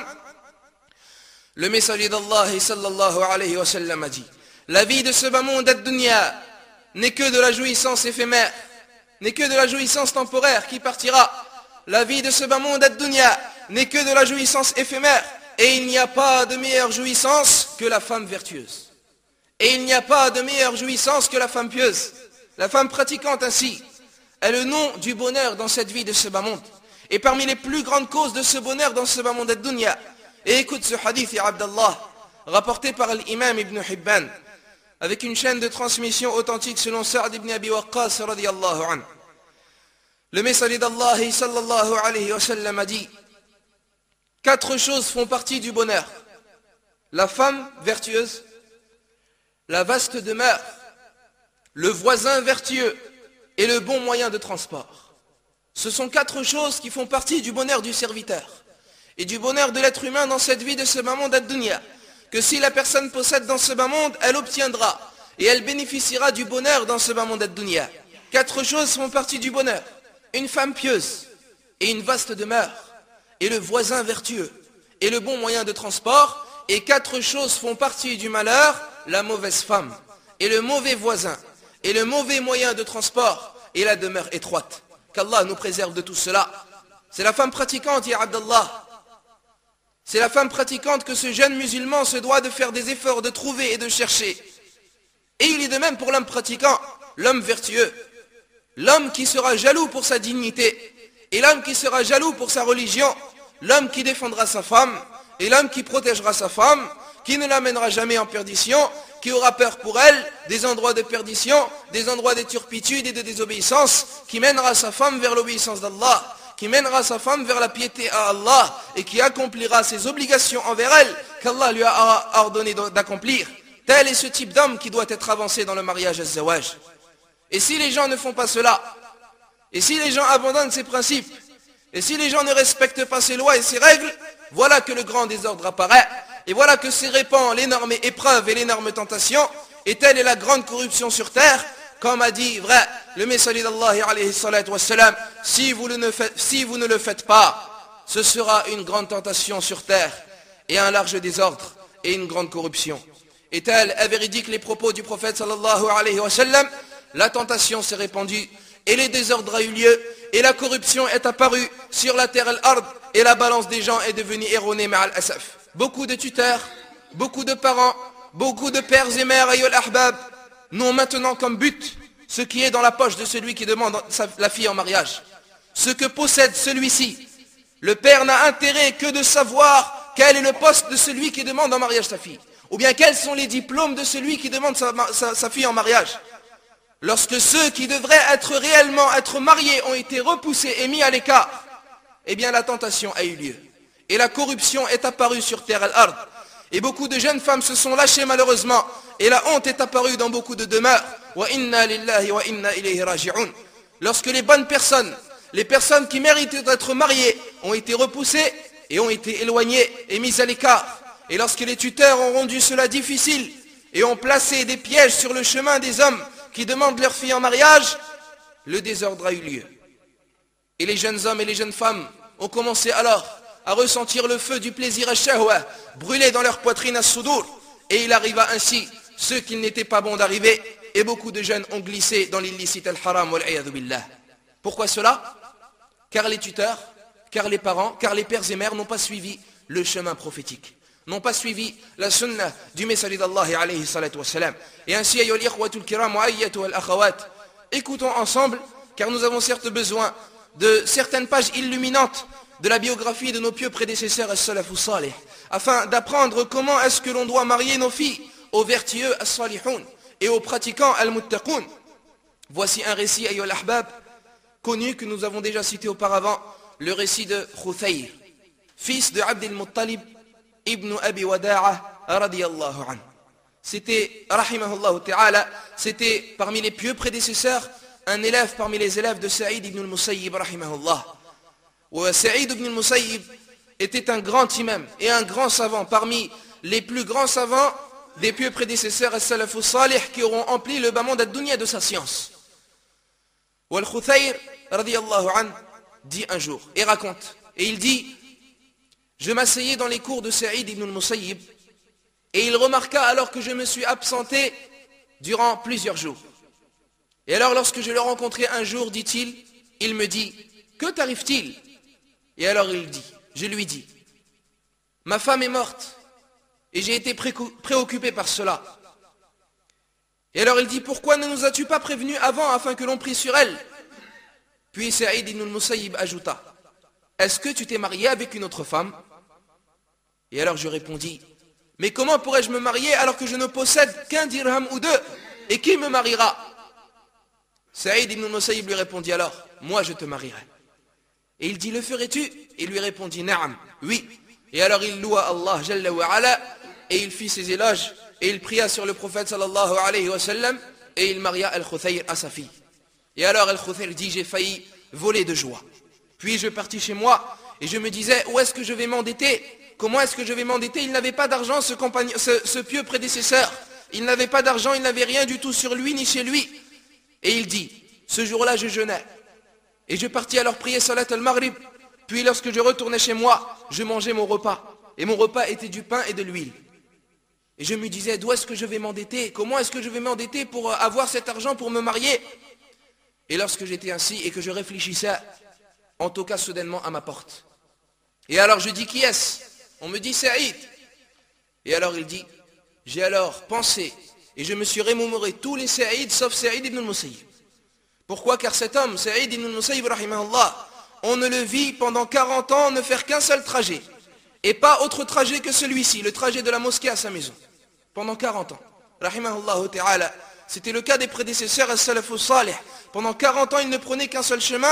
Le messager d'Allah sallallahu alayhi wa sallam a dit, la vie de ce bas monde ad-dunya n'est que de la jouissance éphémère, n'est que de la jouissance temporaire qui partira. La vie de ce bas monde ad-dunya n'est que de la jouissance éphémère. Et il n'y a pas de meilleure jouissance que la femme vertueuse. Et il n'y a pas de meilleure jouissance que la femme pieuse. La femme pratiquante ainsi est le nom du bonheur dans cette vie de ce bas monde. Et parmi les plus grandes causes de ce bonheur dans ce bas monde ad-dunya, et écoute ce hadith, ya Abdallah, rapporté par l'imam Ibn Hibban, avec une chaîne de transmission authentique selon Sa'd ibn Abi Waqqas radiyallahu anhu. Le messager d'Allah sallallahu alayhi wa sallam a dit, quatre choses font partie du bonheur: la femme vertueuse, la vaste demeure, le voisin vertueux et le bon moyen de transport. Ce sont quatre choses qui font partie du bonheur du serviteur et du bonheur de l'être humain dans cette vie de ce bas monde ad-dunya, que si la personne possède dans ce bas monde, elle obtiendra et elle bénéficiera du bonheur dans ce bas monde ad-dunya. Quatre choses font partie du bonheur: une femme pieuse et une vaste demeure, et le voisin vertueux et le bon moyen de transport. Et quatre choses font partie du malheur: la mauvaise femme et le mauvais voisin et le mauvais moyen de transport et la demeure étroite. Qu'Allah nous préserve de tout cela. C'est la femme pratiquante, ya Abdallah. C'est la femme pratiquante que ce jeune musulman se doit de faire des efforts de trouver et de chercher. Et il est de même pour l'homme pratiquant, l'homme vertueux, l'homme qui sera jaloux pour sa dignité, et l'homme qui sera jaloux pour sa religion, l'homme qui défendra sa femme, et l'homme qui protégera sa femme, qui ne l'amènera jamais en perdition, qui aura peur pour elle des endroits de perdition, des endroits de turpitude et de désobéissance, qui mènera sa femme vers l'obéissance d'Allah, qui mènera sa femme vers la piété à Allah et qui accomplira ses obligations envers elle qu'Allah lui a ordonné d'accomplir. Tel est ce type d'homme qui doit être avancé dans le mariage az-zawaj. Et si les gens ne font pas cela, et si les gens abandonnent ces principes, et si les gens ne respectent pas ces lois et ces règles, voilà que le grand désordre apparaît, et voilà que se répand l'énorme épreuve et l'énorme tentation, et telle est la grande corruption sur terre, comme a dit vrai le messager d'Allah alayhi salatu wassalam, si vous, ne faites, si vous ne le faites pas, ce sera une grande tentation sur terre, et un large désordre, et une grande corruption. Et tel est véridique les propos du prophète sallallahu alayhi wa sallam, la tentation s'est répandue, et le désordre a eu lieu, et la corruption est apparue sur la terre al-ard, et la balance des gens est devenue erronée ma'al asaf. Beaucoup de tuteurs, beaucoup de parents, beaucoup de pères et mères, ayyul ahbab, n'ont maintenant comme but ce qui est dans la poche de celui qui demande la fille en mariage. Ce que possède celui-ci. Le père n'a intérêt que de savoir quel est le poste de celui qui demande en mariage sa fille. Ou bien quels sont les diplômes de celui qui demande sa, sa, sa fille en mariage. Lorsque ceux qui devraient être réellement être mariés ont été repoussés et mis à l'écart, eh bien la tentation a eu lieu. Et la corruption est apparue sur terre al-ard. Et beaucoup de jeunes femmes se sont lâchées malheureusement. Et la honte est apparue dans beaucoup de demeures. Wa inna lillahi wa inna ilayhi raji'un. Lorsque les bonnes personnes, les personnes qui méritent d'être mariées, ont été repoussées et ont été éloignées et mises à l'écart. Et lorsque les tuteurs ont rendu cela difficile et ont placé des pièges sur le chemin des hommes qui demandent leur fille en mariage, le désordre a eu lieu. Et les jeunes hommes et les jeunes femmes ont commencé alors à ressentir le feu du plaisir ash-shahwa brûler dans leur poitrine as-sudur. Et il arriva ainsi ce qu'il n'était pas bon d'arriver, et beaucoup de jeunes ont glissé dans l'illicite al-haram wal-'iyadhu billah. Pourquoi cela? Car les tuteurs, car les parents, car les pères et mères n'ont pas suivi le chemin prophétique, n'ont pas suivi la sunna du messager d'Allah alayhi salatu wassalam. Et ainsi, ayyuhal ikhwatul kiram wa ayyatuhal akhawat, écoutons ensemble, car nous avons certes besoin de certaines pages illuminantes de la biographie de nos pieux prédécesseurs as-salafus salih, afin d'apprendre comment est-ce que l'on doit marier nos filles aux vertueux as-salihun et aux pratiquants al-muttaqun. Voici un récit, ayyuhal ahbab, connu que nous avons déjà cité auparavant, le récit de Khuthayr, fils de Abd al-Muttalib ibn Abi Wada'a radiyallahu anhu. C'était, rahimahullah ta'ala, c'était parmi les pieux prédécesseurs, un élève parmi les élèves de Saïd ibn al-Musayyib rahimahullah. Saïd ibn al-Musayyib était un grand imam et un grand savant, parmi les plus grands savants des pieux prédécesseurs as-salafus salih qui auront empli le bas monde ad-dunya de sa science. Wa al-Khuthayr radiyallahu anhu dit un jour et raconte, et il dit: je m'asseyais dans les cours de Saïd ibn al-Musayyib et il remarqua alors que je me suis absenté durant plusieurs jours. Et alors lorsque je le rencontrai un jour, dit-il, il me dit: que t'arrive-t-il? Et alors il dit, je lui dis: ma femme est morte et j'ai été préoccupé par cela. Et alors il dit: pourquoi ne nous as-tu pas prévenu avant afin que l'on prie sur elle? Puis Saïd ibn al-Musayyib ajouta: est-ce que tu t'es marié avec une autre femme? Et alors je répondis: mais comment pourrais-je me marier alors que je ne possède qu'un dirham ou deux? Et qui me mariera? Saïd ibn al-Musayyib lui répondit alors: moi je te marierai. Et il dit: le ferais-tu? Et il lui répondit: na'am, oui. Et alors il loua Allah Jalla wa Ala, et il fit ses éloges, et il pria sur le prophète sallallahu alayhi wa sallam, et il maria Al-Khuthayr à sa fille. Et alors Al-Khuthayr dit: j'ai failli voler de joie. Puis je partis chez moi, et je me disais: où est-ce que je vais m'endetter? Comment est-ce que je vais m'endetter? Il n'avait pas d'argent, ce, ce, ce pieux prédécesseur. Il n'avait pas d'argent, il n'avait rien du tout sur lui, ni chez lui. Et il dit: ce jour-là je jeûnais. Et je partis alors prier Salat al-Maghrib. Puis lorsque je retournais chez moi, je mangeais mon repas. Et mon repas était du pain et de l'huile. Et je me disais: d'où est-ce que je vais m'endetter? Comment est-ce que je vais m'endetter pour avoir cet argent pour me marier? Et lorsque j'étais ainsi et que je réfléchissais, on toqua soudainement à ma porte. Et alors je dis: qui est-ce? On me dit: Saïd. Et alors il dit: j'ai alors pensé et je me suis remémoré tous les Saïd sauf Saïd ibn al-Musayyib. Pourquoi? Car cet homme, Saïd ibn al-Musayyib rahimahullah, on ne le vit pendant quarante ans ne faire qu'un seul trajet. Et pas autre trajet que celui-ci, le trajet de la mosquée à sa maison. Pendant quarante ans. Rahimahullah ta'ala. C'était le cas des prédécesseurs as-salafus salih. Pendant quarante ans, ils ne prenaient qu'un seul chemin,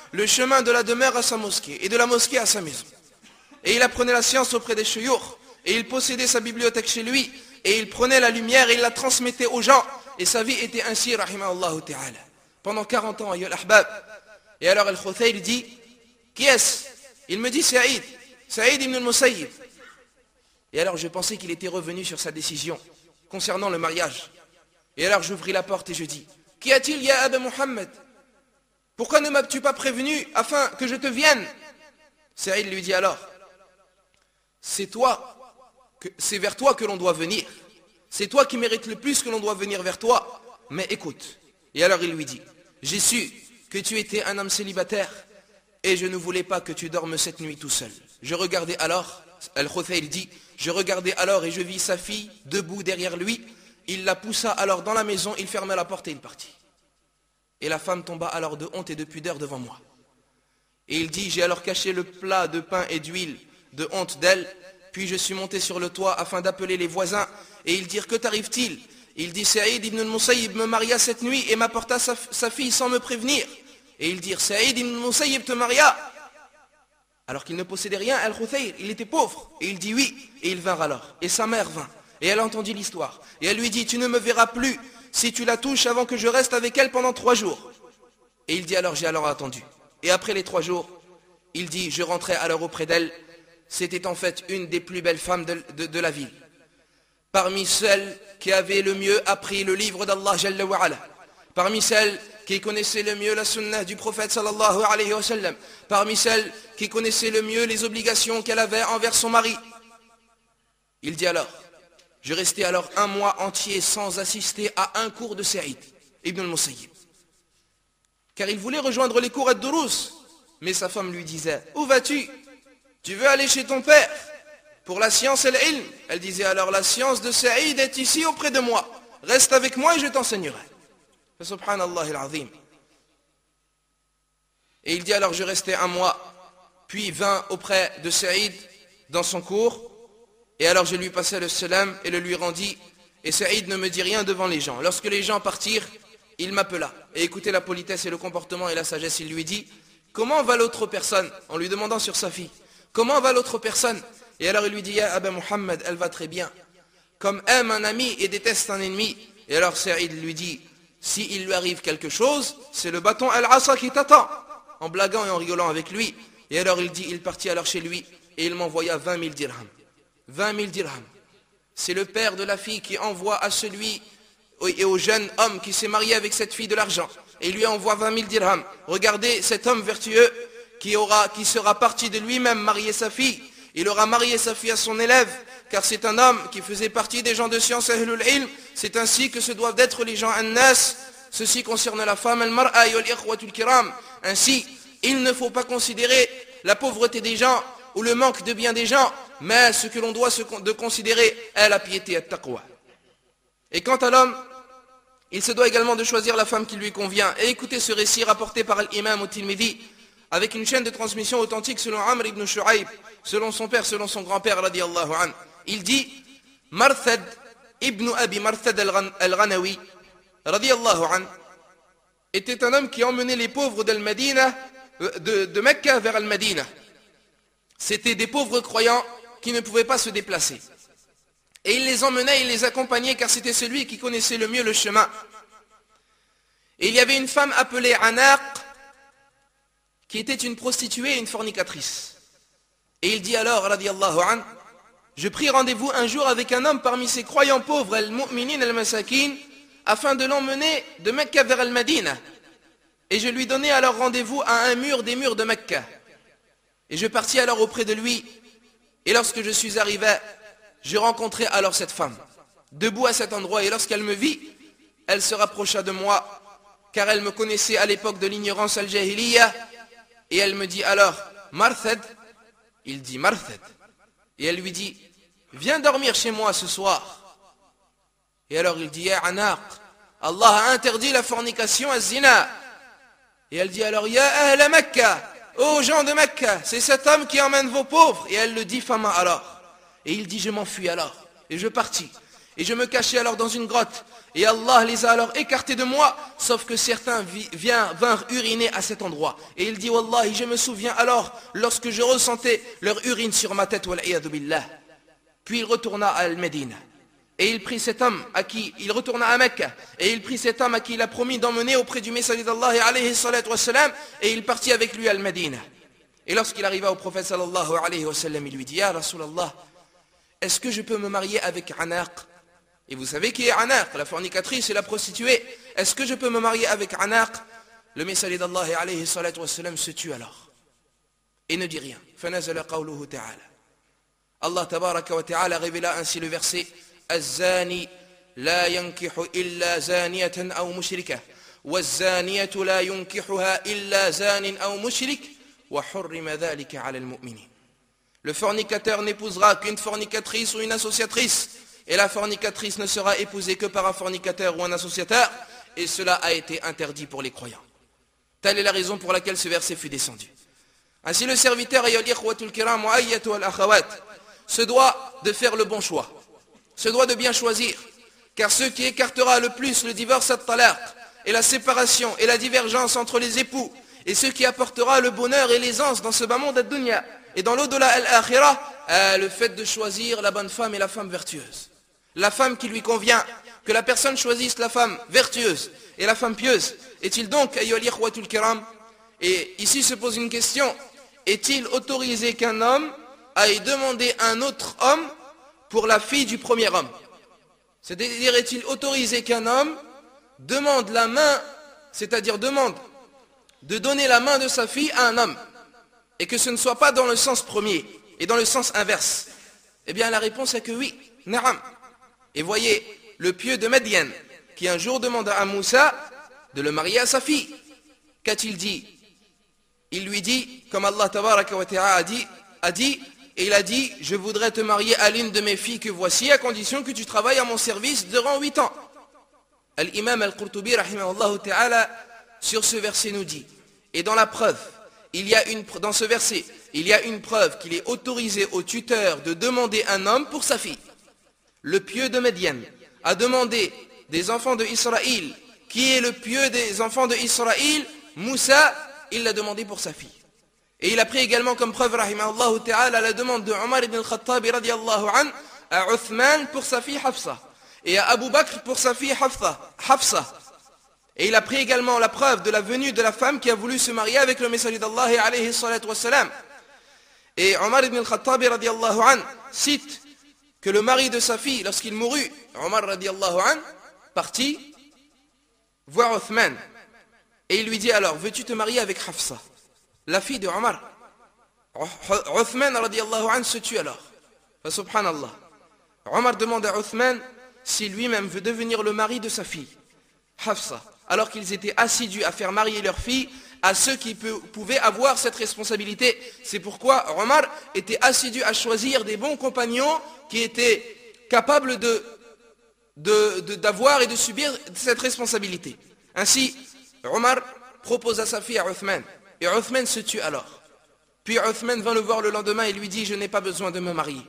le chemin de la demeure à sa mosquée et de la mosquée à sa maison. Et il apprenait la science auprès des shuyukh, et il possédait sa bibliothèque chez lui, et il prenait la lumière et il la transmettait aux gens. Et sa vie était ainsi, rahimahullah ta'ala, pendant quarante ans, ayyul ahbab. Et alors Al-Khuthayl dit, qui est-ce? Il me dit Saïd, Saïd ibn al-Musayyib. Et alors je pensais qu'il était revenu sur sa décision concernant le mariage. Et alors j'ouvris la porte et je dis, qu'y a-t-il, ya Aba Muhammad? Pourquoi ne m'as-tu pas prévenu afin que je te vienne? Saïd lui dit alors, c'est toi, que, c'est vers toi que l'on doit venir. C'est toi qui mérites le plus que l'on doit venir vers toi. Mais écoute. Et alors il lui dit, j'ai su que tu étais un homme célibataire et je ne voulais pas que tu dormes cette nuit tout seul. Je regardais alors, Al-Khuthayl dit, je regardais alors et je vis sa fille debout derrière lui. Il la poussa alors dans la maison, il ferma la porte et il partit. Et la femme tomba alors de honte et de pudeur devant moi. Et il dit, j'ai alors caché le plat de pain et d'huile de honte d'elle, puis je suis monté sur le toit afin d'appeler les voisins et ils dirent, que t'arrive-t-il? Il dit, Saïd ibn al-Musayyib me maria cette nuit et m'apporta sa, sa fille sans me prévenir. Et ils dirent, Saïd ibn al-Musayyib te maria alors qu'il ne possédait rien, Al-Khuthayl, il était pauvre. Et il dit oui, et ils vinrent alors. Et sa mère vint, et elle entendit l'histoire. Et elle lui dit, tu ne me verras plus si tu la touches avant que je reste avec elle pendant trois jours. Et il dit alors, j'ai alors attendu. Et après les trois jours, il dit, je rentrai alors auprès d'elle. C'était en fait une des plus belles femmes de, de, de la ville. Parmi celles qui avaient le mieux appris le livre d'Allah Jalla wa Ala. Parmi celles qui connaissaient le mieux la sunnah du prophète sallallahu alayhi wa sallam. Parmi celles qui connaissaient le mieux les obligations qu'elle avait envers son mari. Il dit alors, je restais alors un mois entier sans assister à un cours de Saïd ibn al-Musayyib. Car il voulait rejoindre les cours ad-Durus. Mais sa femme lui disait, où vas-tu? Tu veux aller chez ton père pour la science et l'ilm? Elle disait alors, la science de Saïd est ici auprès de moi. Reste avec moi et je t'enseignerai. Subhanallah al-Azim. Et il dit alors, je restais un mois, puis vint auprès de Saïd dans son cours, et alors je lui passai le salam et le lui rendis, et Saïd ne me dit rien devant les gens. Lorsque les gens partirent, il m'appela, et écoutez la politesse et le comportement et la sagesse, il lui dit, comment va l'autre personne? En lui demandant sur sa fille, comment va l'autre personne? Et alors il lui dit, ya Aba Muhammad, elle va très bien, comme aime un ami et déteste un ennemi. Et alors Saïd lui dit, si il lui arrive quelque chose, c'est le bâton al-asa qui t'attend, en blaguant et en rigolant avec lui. Et alors il dit, il partit alors chez lui et il m'envoya vingt mille dirhams. vingt mille dirhams. C'est le père de la fille qui envoie à celui et au jeune homme qui s'est marié avec cette fille de l'argent. Et il lui envoie vingt mille dirhams. Regardez cet homme vertueux qui, aura, qui sera parti de lui-même marier sa fille. Il aura marié sa fille à son élève, car c'est un homme qui faisait partie des gens de science ahlul ilm. C'est ainsi que se doivent d'être les gens an-nas. Ceci concerne la femme al-mar'a wal ikhwatul kiram. Ainsi, il ne faut pas considérer la pauvreté des gens ou le manque de bien des gens, mais ce que l'on doit se de considérer est la piété et le taqwa. Et quant à l'homme, il se doit également de choisir la femme qui lui convient. Et écoutez ce récit rapporté par l'imam al-Tirmidhi, avec une chaîne de transmission authentique selon Amr ibn Shu'aib, selon son père, selon son grand-père, radiyallahu anhu. Il dit, Marthad ibn Abi Marthad al-Ghanawi, radiyallahu anhu, était un homme qui emmenait les pauvres d'Al-Madina, de, de Mecca vers Al-Madina. C'était des pauvres croyants qui ne pouvaient pas se déplacer. Et il les emmenait, il les accompagnait, car c'était celui qui connaissait le mieux le chemin. Et il y avait une femme appelée Anaq, qui était une prostituée et une fornicatrice. Et il dit alors, radiyallahu anhu, je pris rendez-vous un jour avec un homme parmi ces croyants pauvres, al-mu'minin al-masakin, afin de l'emmener de Mecca vers Al-Madina. Et je lui donnai alors rendez-vous à un mur des murs de Mecca. Et je partis alors auprès de lui. Et lorsque je suis arrivé, je rencontrai alors cette femme, debout à cet endroit. Et lorsqu'elle me vit, elle se rapprocha de moi, car elle me connaissait à l'époque de l'ignorance al-jahiliya. Et elle me dit alors, Marthad. Il dit Marthad. Et elle lui dit, viens dormir chez moi ce soir. Et alors il dit, Ya Anaq, Allah a interdit la fornication à zina. Et elle dit alors, Ya Ahla Mecca, ô gens de Mecca, c'est cet homme qui emmène vos pauvres. Et elle le dit, Fama alors. Et il dit, je m'enfuis alors. Et je partis. Et je me cachai alors dans une grotte, Et Allah les a alors écartés de moi, sauf que certains vient, vinrent uriner à cet endroit. Et il dit, Wallahi, je me souviens alors, lorsque je ressentais leur urine sur ma tête, wal'iyadu billah. Puis il retourna à Al-Médine. Et il prit cet homme à qui, il retourna à Mecca, et il prit cet homme à qui il a promis d'emmener auprès du messager d'Allah, alayhi salatu wassalam, et il partit avec lui à Al-Médine. Et lorsqu'il arriva au prophète sallallahu alayhi wa sallam, il lui dit, Ya Rasulallah, est-ce que je peux me marier avec Anaq? Et vous savez qui est Anaq, la fornicatrice et la prostituée. Est-ce que je peux me marier avec Anaq? Le messager d'Allah alayhi salatu wassalam se tue alors. Et ne dit rien. فَنَزَلَ قَوْلُهُ تَعَالَى. Allah tabaraka wa ta'ala révéla ainsi le verset الزاني لا ينكح إلا زانية أو مشركة والزانية لا ينكحها إلا زان أو مشرك وحرم ذلك على المؤمنين. Le fornicateur n'épousera qu'une fornicatrice ou une associatrice, et la fornicatrice ne sera épousée que par un fornicateur ou un associateur, et cela a été interdit pour les croyants. Telle est la raison pour laquelle ce verset fut descendu. Ainsi le serviteur se doit de faire le bon choix, se doit de bien choisir, car ce qui écartera le plus le divorce at-talaq et la séparation et la divergence entre les époux, et ce qui apportera le bonheur et l'aisance dans ce bas monde ad-dunya et dans l'au-delà al-akhirah, le fait de choisir la bonne femme et la femme vertueuse, la femme qui lui convient, que la personne choisisse la femme vertueuse et la femme pieuse. Est-il donc, ayyuhal ikhwatul kiram, et ici se pose une question, est-il autorisé qu'un homme aille demander un autre homme pour la fille du premier homme? C'est-à-dire, est-il autorisé qu'un homme demande la main, c'est-à-dire demande de donner la main de sa fille à un homme, et que ce ne soit pas dans le sens premier, et dans le sens inverse? Eh bien la réponse est que oui, na'am. Et voyez, le pieux de Madian, qui un jour demanda à Moussa de le marier à sa fille, qu'a-t-il dit? Il lui dit, comme Allah tabaraka wa ta'ala a dit, a dit, et il a dit, je voudrais te marier à l'une de mes filles que voici, à condition que tu travailles à mon service durant huit ans. Al-Imam Al-Qurtubi, rahimahullah ta'ala, sur ce verset nous dit, et dans la preuve, il y a une, dans ce verset, il y a une preuve qu'il est autorisé au tuteur de demander un homme pour sa fille. Le pieux de Madian a demandé des enfants de Israël, qui est le pieux des enfants de Israël, Moussa, il l'a demandé pour sa fille. Et il a pris également comme preuve, rahimahullah ta'ala, la demande de Omar ibn al-Khattab radiallahu anhu à Uthman pour sa fille Hafsa, et à Abu Bakr pour sa fille Hafsa. Hafsa. Et il a pris également la preuve de la venue de la femme qui a voulu se marier avec le messager d'Allah alayhi salatu wassalam. Et Omar ibn al-Khattab radiallahu anhu cite que le mari de sa fille, lorsqu'il mourut, Omar radiallahu anhu, partit voir Uthman. Et il lui dit alors, veux-tu te marier avec Hafsa, la fille de Omar? Uthman radiallahu anhu se tue alors. Fa subhanallah. Omar demande à Uthman si lui-même veut devenir le mari de sa fille, Hafsa, alors qu'ils étaient assidus à faire marier leur fille à ceux qui pouvaient avoir cette responsabilité. C'est pourquoi Omar était assidu à choisir des bons compagnons qui étaient capables de, de, de, d'avoir et de subir cette responsabilité. Ainsi, Omar propose à sa fille à Uthman, et Uthman se tue alors. Puis Uthman vint le voir le lendemain et lui dit, je n'ai pas besoin de me marier.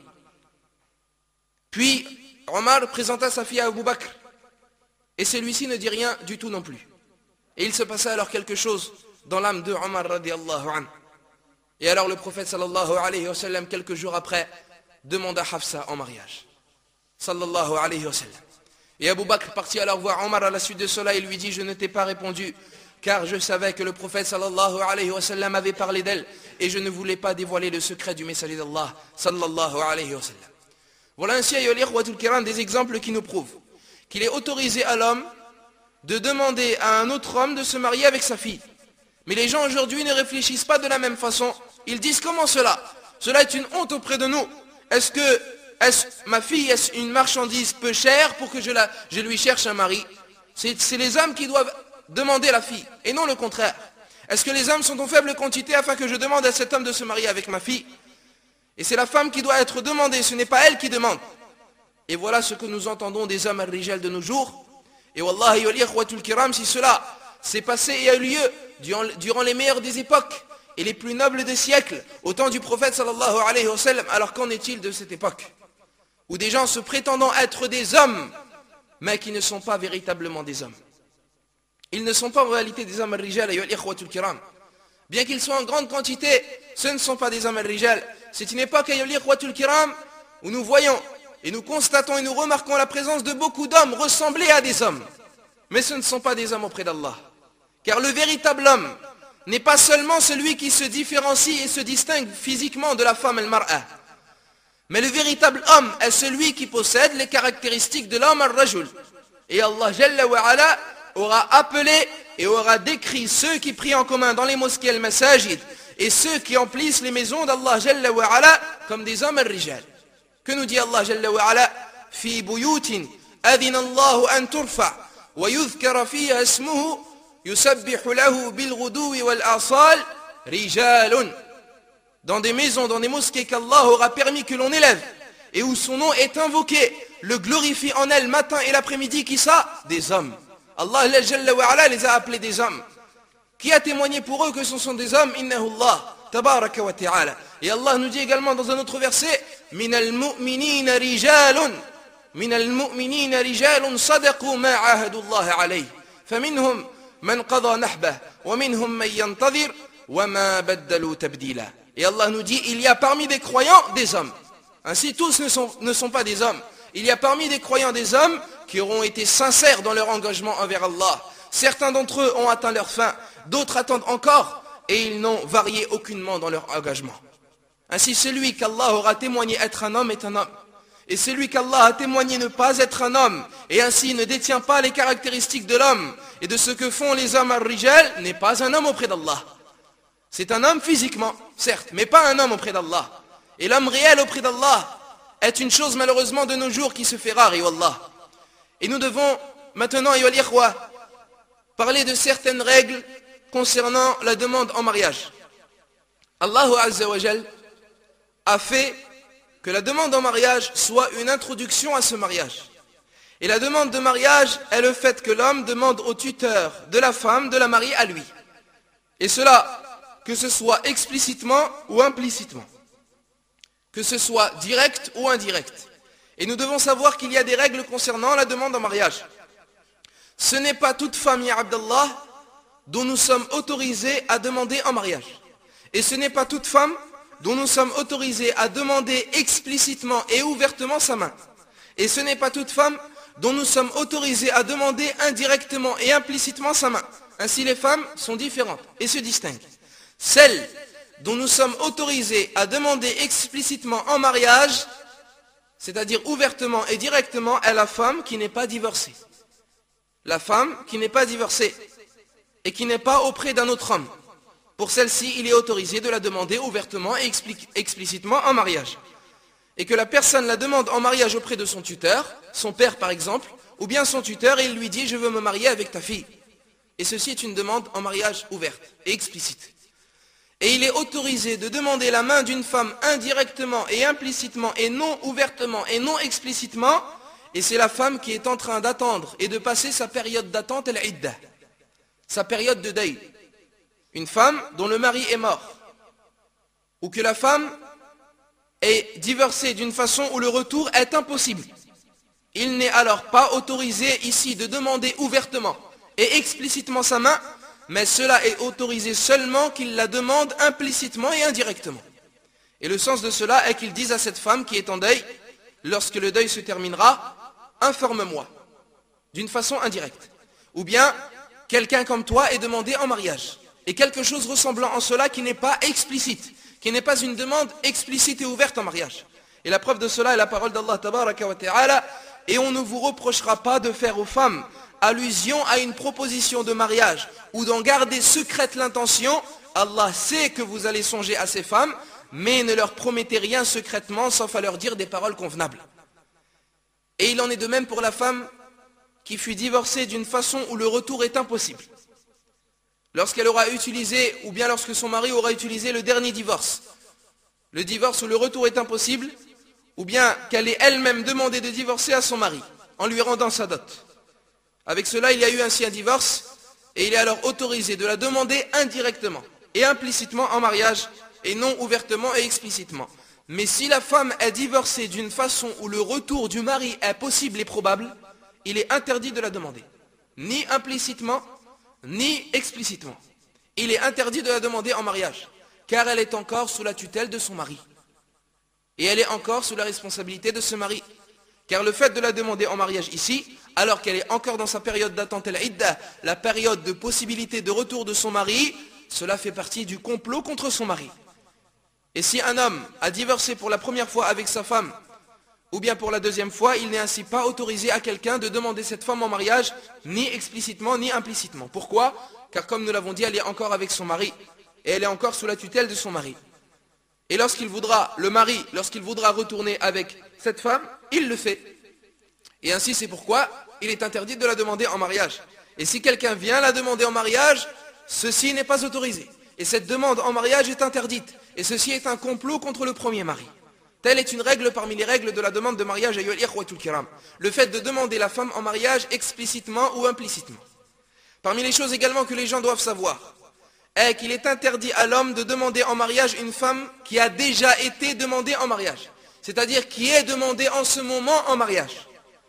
Puis Omar présenta sa fille à Abu Bakr, et celui-ci ne dit rien du tout non plus. Et il se passa alors quelque chose dans l'âme de Omar radiallahu anhu. Et alors le prophète sallallahu alayhi wa sallam, quelques jours après, demanda Hafsa en mariage. Sallallahu alayhi wa sallam. Et Abu Bakr partit alors voir Omar à la suite de cela et lui dit, je ne t'ai pas répondu, car je savais que le prophète sallallahu alayhi wa sallam avait parlé d'elle, et je ne voulais pas dévoiler le secret du messager d'Allah sallallahu alayhi wa sallam. Voilà ainsi, ayyuhal ikhwatul kiram, des exemples qui nous prouvent qu'il est autorisé à l'homme de demander à un autre homme de se marier avec sa fille. Mais les gens aujourd'hui ne réfléchissent pas de la même façon. Ils disent, comment cela? Cela est une honte auprès de nous. Est-ce que est-ce, ma fille est une marchandise peu chère pour que je, la, je lui cherche un mari? C'est, c'est les hommes qui doivent demander la fille, et non le contraire. Est-ce que les hommes sont en faible quantité afin que je demande à cet homme de se marier avec ma fille? Et c'est la femme qui doit être demandée, ce n'est pas elle qui demande. Et voilà ce que nous entendons des hommes al-rijal de nos jours. Et wallahi wa liyakhwatul kiram, si cela s'est passé et a eu lieu durant, durant les meilleures des époques et les plus nobles des siècles, au temps du prophète sallallahu alayhi wa sallam, alors qu'en est-il de cette époque où des gens se prétendant être des hommes mais qui ne sont pas véritablement des hommes. Ils ne sont pas en réalité des hommes al-rijal, ayyuhal ikhwatul kiram. Bien qu'ils soient en grande quantité, ce ne sont pas des hommes al-rijal. C'est une époque, ayyuhal ikhwatul kiram, où nous voyons et nous constatons et nous remarquons la présence de beaucoup d'hommes ressemblés à des hommes. Mais ce ne sont pas des hommes auprès d'Allah. Car le véritable homme n'est pas seulement celui qui se différencie et se distingue physiquement de la femme al-mar'a. Mais le véritable homme est celui qui possède les caractéristiques de l'homme al-rajul. Et Allah Jalla wa Ala aura appelé et aura décrit ceux qui prient en commun dans les mosquées al-masajid et ceux qui emplissent les maisons d'Allah Jalla wa Ala comme des hommes al-rijal. Que nous dit Allah Jalla wa Ala? Fi buyutin adhina Allahu an turfa wa yudhkara fiha ismuhu yusabbihu lahu bil ghuduwi wal asal rijalun. Dans des maisons, dans des mosquées qu'Allah aura permis que l'on élève et où son nom est invoqué, le glorifie en elles matin et l'après-midi. Qui ça? Des hommes. Allah Jalla wa Ala les a appelés des hommes. Qui a témoigné pour eux que ce sont des hommes? Innahu Allah tabaraka wa ta'ala. Et Allah nous dit également dans un autre verset: minal mu'minina rijalun minal mu'minina rijalun sadaqu ma ahadu Allah alayhi faminhum man qada nahbah wa minhum man yantadhir wa ma baddalu tabdila. Et Allah nous dit, il y a parmi des croyants des hommes. Ainsi tous ne sont, ne sont pas des hommes. Il y a parmi des croyants des hommes qui auront été sincères dans leur engagement envers Allah. Certains d'entre eux ont atteint leur fin, d'autres attendent encore, et ils n'ont varié aucunement dans leur engagement. Ainsi celui qu'Allah aura témoigné être un homme est un homme. Et celui qu'Allah a témoigné ne pas être un homme, et ainsi ne détient pas les caractéristiques de l'homme, et de ce que font les hommes al-rijal, n'est pas un homme auprès d'Allah. C'est un homme physiquement, certes, mais pas un homme auprès d'Allah. Et l'homme réel auprès d'Allah est une chose malheureusement de nos jours qui se fait rare, wallah. Et nous devons maintenant, ayyuhal ikhwa, parler de certaines règles concernant la demande en mariage. Allah Azza wa Jal a fait que la demande en mariage soit une introduction à ce mariage. Et la demande de mariage est le fait que l'homme demande au tuteur de la femme de la marier à lui. Et cela, que ce soit explicitement ou implicitement, que ce soit direct ou indirect. Et nous devons savoir qu'il y a des règles concernant la demande en mariage. Ce n'est pas toute femme, ya Abdallah, dont nous sommes autorisés à demander en mariage. Et ce n'est pas toute femme dont nous sommes autorisés à demander explicitement et ouvertement sa main. Et ce n'est pas toute femme dont nous sommes autorisés à demander indirectement et implicitement sa main. Ainsi les femmes sont différentes et se distinguent. Celle dont nous sommes autorisés à demander explicitement en mariage, c'est-à-dire ouvertement et directement, est la femme qui n'est pas divorcée. La femme qui n'est pas divorcée et qui n'est pas auprès d'un autre homme. Pour celle-ci, il est autorisé de la demander ouvertement et explicitement en mariage. Et que la personne la demande en mariage auprès de son tuteur, son père par exemple, ou bien son tuteur, et il lui dit « je veux me marier avec ta fille ». Et ceci est une demande en mariage ouverte et explicite. Et il est autorisé de demander la main d'une femme indirectement et implicitement et non ouvertement et non explicitement. Et c'est la femme qui est en train d'attendre et de passer sa période d'attente, al-iddah, sa période de deuil. Une femme dont le mari est mort, ou que la femme est divorcée d'une façon où le retour est impossible. Il n'est alors pas autorisé ici de demander ouvertement et explicitement sa main, mais cela est autorisé seulement qu'il la demande implicitement et indirectement. Et le sens de cela est qu'il dise à cette femme qui est en deuil, lorsque le deuil se terminera, informe-moi, d'une façon indirecte. Ou bien, quelqu'un comme toi est demandé en mariage. Et quelque chose ressemblant en cela qui n'est pas explicite, qui n'est pas une demande explicite et ouverte en mariage. Et la preuve de cela est la parole d'Allah tabaraka wa ta'ala, et on ne vous reprochera pas de faire aux femmes allusion à une proposition de mariage ou d'en garder secrète l'intention. Allah sait que vous allez songer à ces femmes, mais ne leur promettez rien secrètement sauf à leur dire des paroles convenables. Et il en est de même pour la femme qui fut divorcée d'une façon où le retour est impossible. Lorsqu'elle aura utilisé, ou bien lorsque son mari aura utilisé le dernier divorce, le divorce où le retour est impossible, ou bien qu'elle ait elle-même demandé de divorcer à son mari en lui rendant sa dot. Avec cela, il y a eu ainsi un divorce, et il est alors autorisé de la demander indirectement et implicitement en mariage, et non ouvertement et explicitement. Mais si la femme est divorcée d'une façon où le retour du mari est possible et probable, il est interdit de la demander. Ni implicitement, ni explicitement. Il est interdit de la demander en mariage, car elle est encore sous la tutelle de son mari. Et elle est encore sous la responsabilité de ce mari. Car le fait de la demander en mariage ici, alors qu'elle est encore dans sa période d'attente, la période de possibilité de retour de son mari, cela fait partie du complot contre son mari. Et si un homme a divorcé pour la première fois avec sa femme, ou bien pour la deuxième fois, il n'est ainsi pas autorisé à quelqu'un de demander cette femme en mariage, ni explicitement, ni implicitement. Pourquoi? Car comme nous l'avons dit, elle est encore avec son mari, et elle est encore sous la tutelle de son mari. Et lorsqu'il voudra, le mari, lorsqu'il voudra retourner avec cette femme, il le fait. Et ainsi c'est pourquoi il est interdit de la demander en mariage. Et si quelqu'un vient la demander en mariage, ceci n'est pas autorisé. Et cette demande en mariage est interdite. Et ceci est un complot contre le premier mari. Telle est une règle parmi les règles de la demande de mariage. Le fait de demander la femme en mariage explicitement ou implicitement. Parmi les choses également que les gens doivent savoir, est qu'il est interdit à l'homme de demander en mariage une femme qui a déjà été demandée en mariage. C'est-à-dire qui est demandée en ce moment en mariage.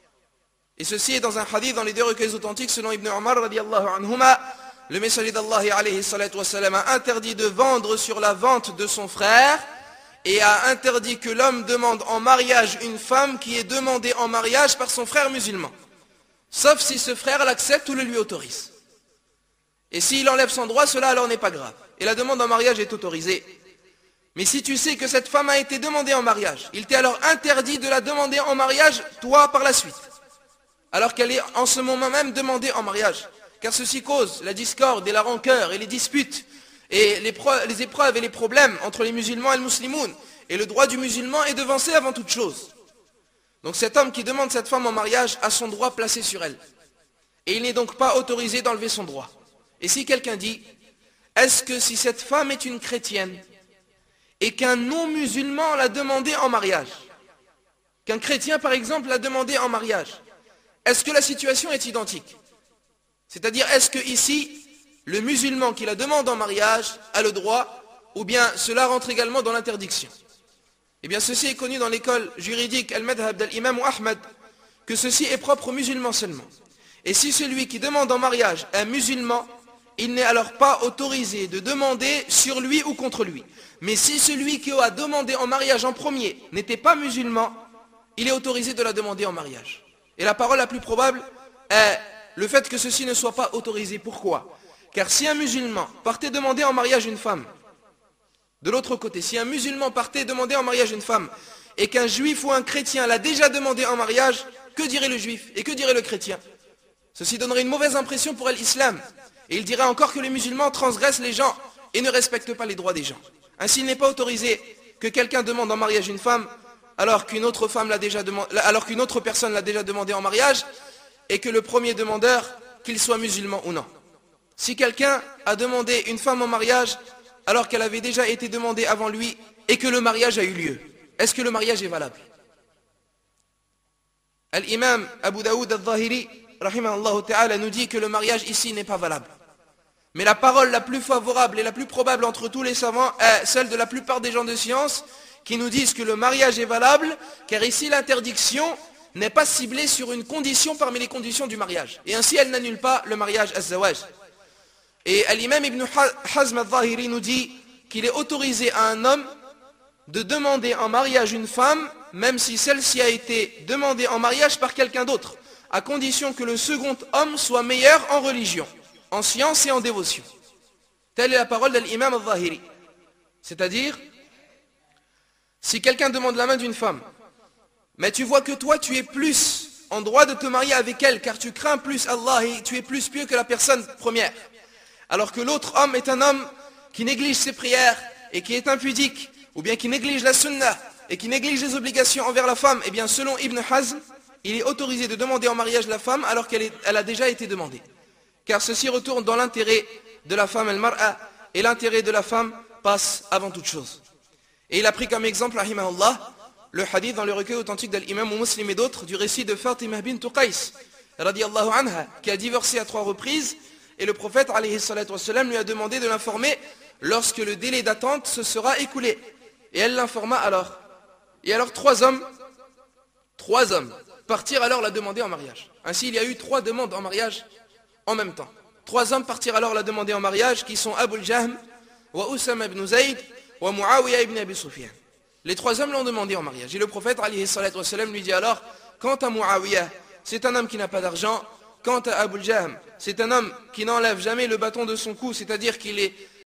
Et ceci est dans un hadith dans les deux recueils authentiques selon Ibn Omar radiallahu anhuma. Le messager d'Allah alayhi salatu wassalam a interdit de vendre sur la vente de son frère et a interdit que l'homme demande en mariage une femme qui est demandée en mariage par son frère musulman. Sauf si ce frère l'accepte ou le lui autorise. Et s'il enlève son droit, cela alors n'est pas grave. Et la demande en mariage est autorisée. Mais si tu sais que cette femme a été demandée en mariage, il t'est alors interdit de la demander en mariage, toi, par la suite. Alors qu'elle est en ce moment même demandée en mariage. Car ceci cause la discorde et la rancœur et les disputes et les, les épreuves et les problèmes entre les musulmans et le muslimoun. Et le droit du musulman est devancé avant toute chose. Donc cet homme qui demande cette femme en mariage a son droit placé sur elle. Et il n'est donc pas autorisé d'enlever son droit. Et si quelqu'un dit, est-ce que si cette femme est une chrétienne et qu'un non-musulman l'a demandé en mariage, qu'un chrétien par exemple l'a demandé en mariage, est-ce que la situation est identique? C'est-à-dire, est-ce que ici, le musulman qui la demande en mariage a le droit, ou bien cela rentre également dans l'interdiction? Eh bien, ceci est connu dans l'école juridique Al-Madhab d'Al-Imam Ahmad, que ceci est propre aux musulmans seulement. Et si celui qui demande en mariage est musulman, il n'est alors pas autorisé de demander sur lui ou contre lui. Mais si celui qui a demandé en mariage en premier n'était pas musulman, il est autorisé de la demander en mariage. Et la parole la plus probable est le fait que ceci ne soit pas autorisé. Pourquoi? Car si un musulman partait demander en mariage une femme, de l'autre côté, si un musulman partait demander en mariage une femme, et qu'un juif ou un chrétien l'a déjà demandé en mariage, que dirait le juif et que dirait le chrétien? Ceci donnerait une mauvaise impression pour l'islam. Et il dirait encore que les musulmans transgressent les gens et ne respectent pas les droits des gens. Ainsi, il n'est pas autorisé que quelqu'un demande en mariage une femme alors qu'une autre femme l'a déjà demandé, alors qu'une autre personne l'a déjà demandé en mariage, et que le premier demandeur, qu'il soit musulman ou non. Si quelqu'un a demandé une femme en mariage alors qu'elle avait déjà été demandée avant lui et que le mariage a eu lieu, est-ce que le mariage est valable? Al-Imam Abu Daoud al-Zahiri rahimahullah ta'ala nous dit que le mariage ici n'est pas valable. Mais la parole la plus favorable et la plus probable entre tous les savants est celle de la plupart des gens de science qui nous disent que le mariage est valable, car ici l'interdiction n'est pas ciblée sur une condition parmi les conditions du mariage. Et ainsi elle n'annule pas le mariage az-zawaj. Et l'imam Ibn Hazm al-Zahiri nous dit qu'il est autorisé à un homme de demander en mariage une femme, même si celle-ci a été demandée en mariage par quelqu'un d'autre, à condition que le second homme soit meilleur en religion, en science et en dévotion. Telle est la parole de l'imam al-Zahiri. C'est-à-dire, si quelqu'un demande la main d'une femme, mais tu vois que toi tu es plus en droit de te marier avec elle, car tu crains plus Allah et tu es plus pieux que la personne première, alors que l'autre homme est un homme qui néglige ses prières et qui est impudique, ou bien qui néglige la sunnah et qui néglige les obligations envers la femme, et bien selon Ibn Hazm, il est autorisé de demander en mariage la femme alors qu'elle elle a déjà été demandée. Car ceci retourne dans l'intérêt de la femme al-mar'a, et l'intérêt de la femme passe avant toute chose. Et il a pris comme exemple, rahimahullah, le hadith dans le recueil authentique d'Al-Imam Muslim et d'autres du récit de Fatimah bint Qais, radiyallahu anha, qui a divorcé à trois reprises, et le prophète alayhi salatu wassalam lui a demandé de l'informer lorsque le délai d'attente se sera écoulé. Et elle l'informa alors. Et alors trois hommes, trois hommes, partirent alors la demander en mariage. Ainsi, il y a eu trois demandes en mariage en même temps. Trois hommes partirent alors la demander en mariage, qui sont Abu al-Jahm, wa Usama ibn Zayd, wa Muawiyah ibn Abi Sufyan. Les trois hommes l'ont demandé en mariage. Et le prophète, alayhi salatu wa salam, lui dit alors, quant à Muawiyah, c'est un homme qui n'a pas d'argent. Quant à Abu al-Jahm, c'est un homme qui n'enlève jamais le bâton de son cou, c'est-à-dire qu'il est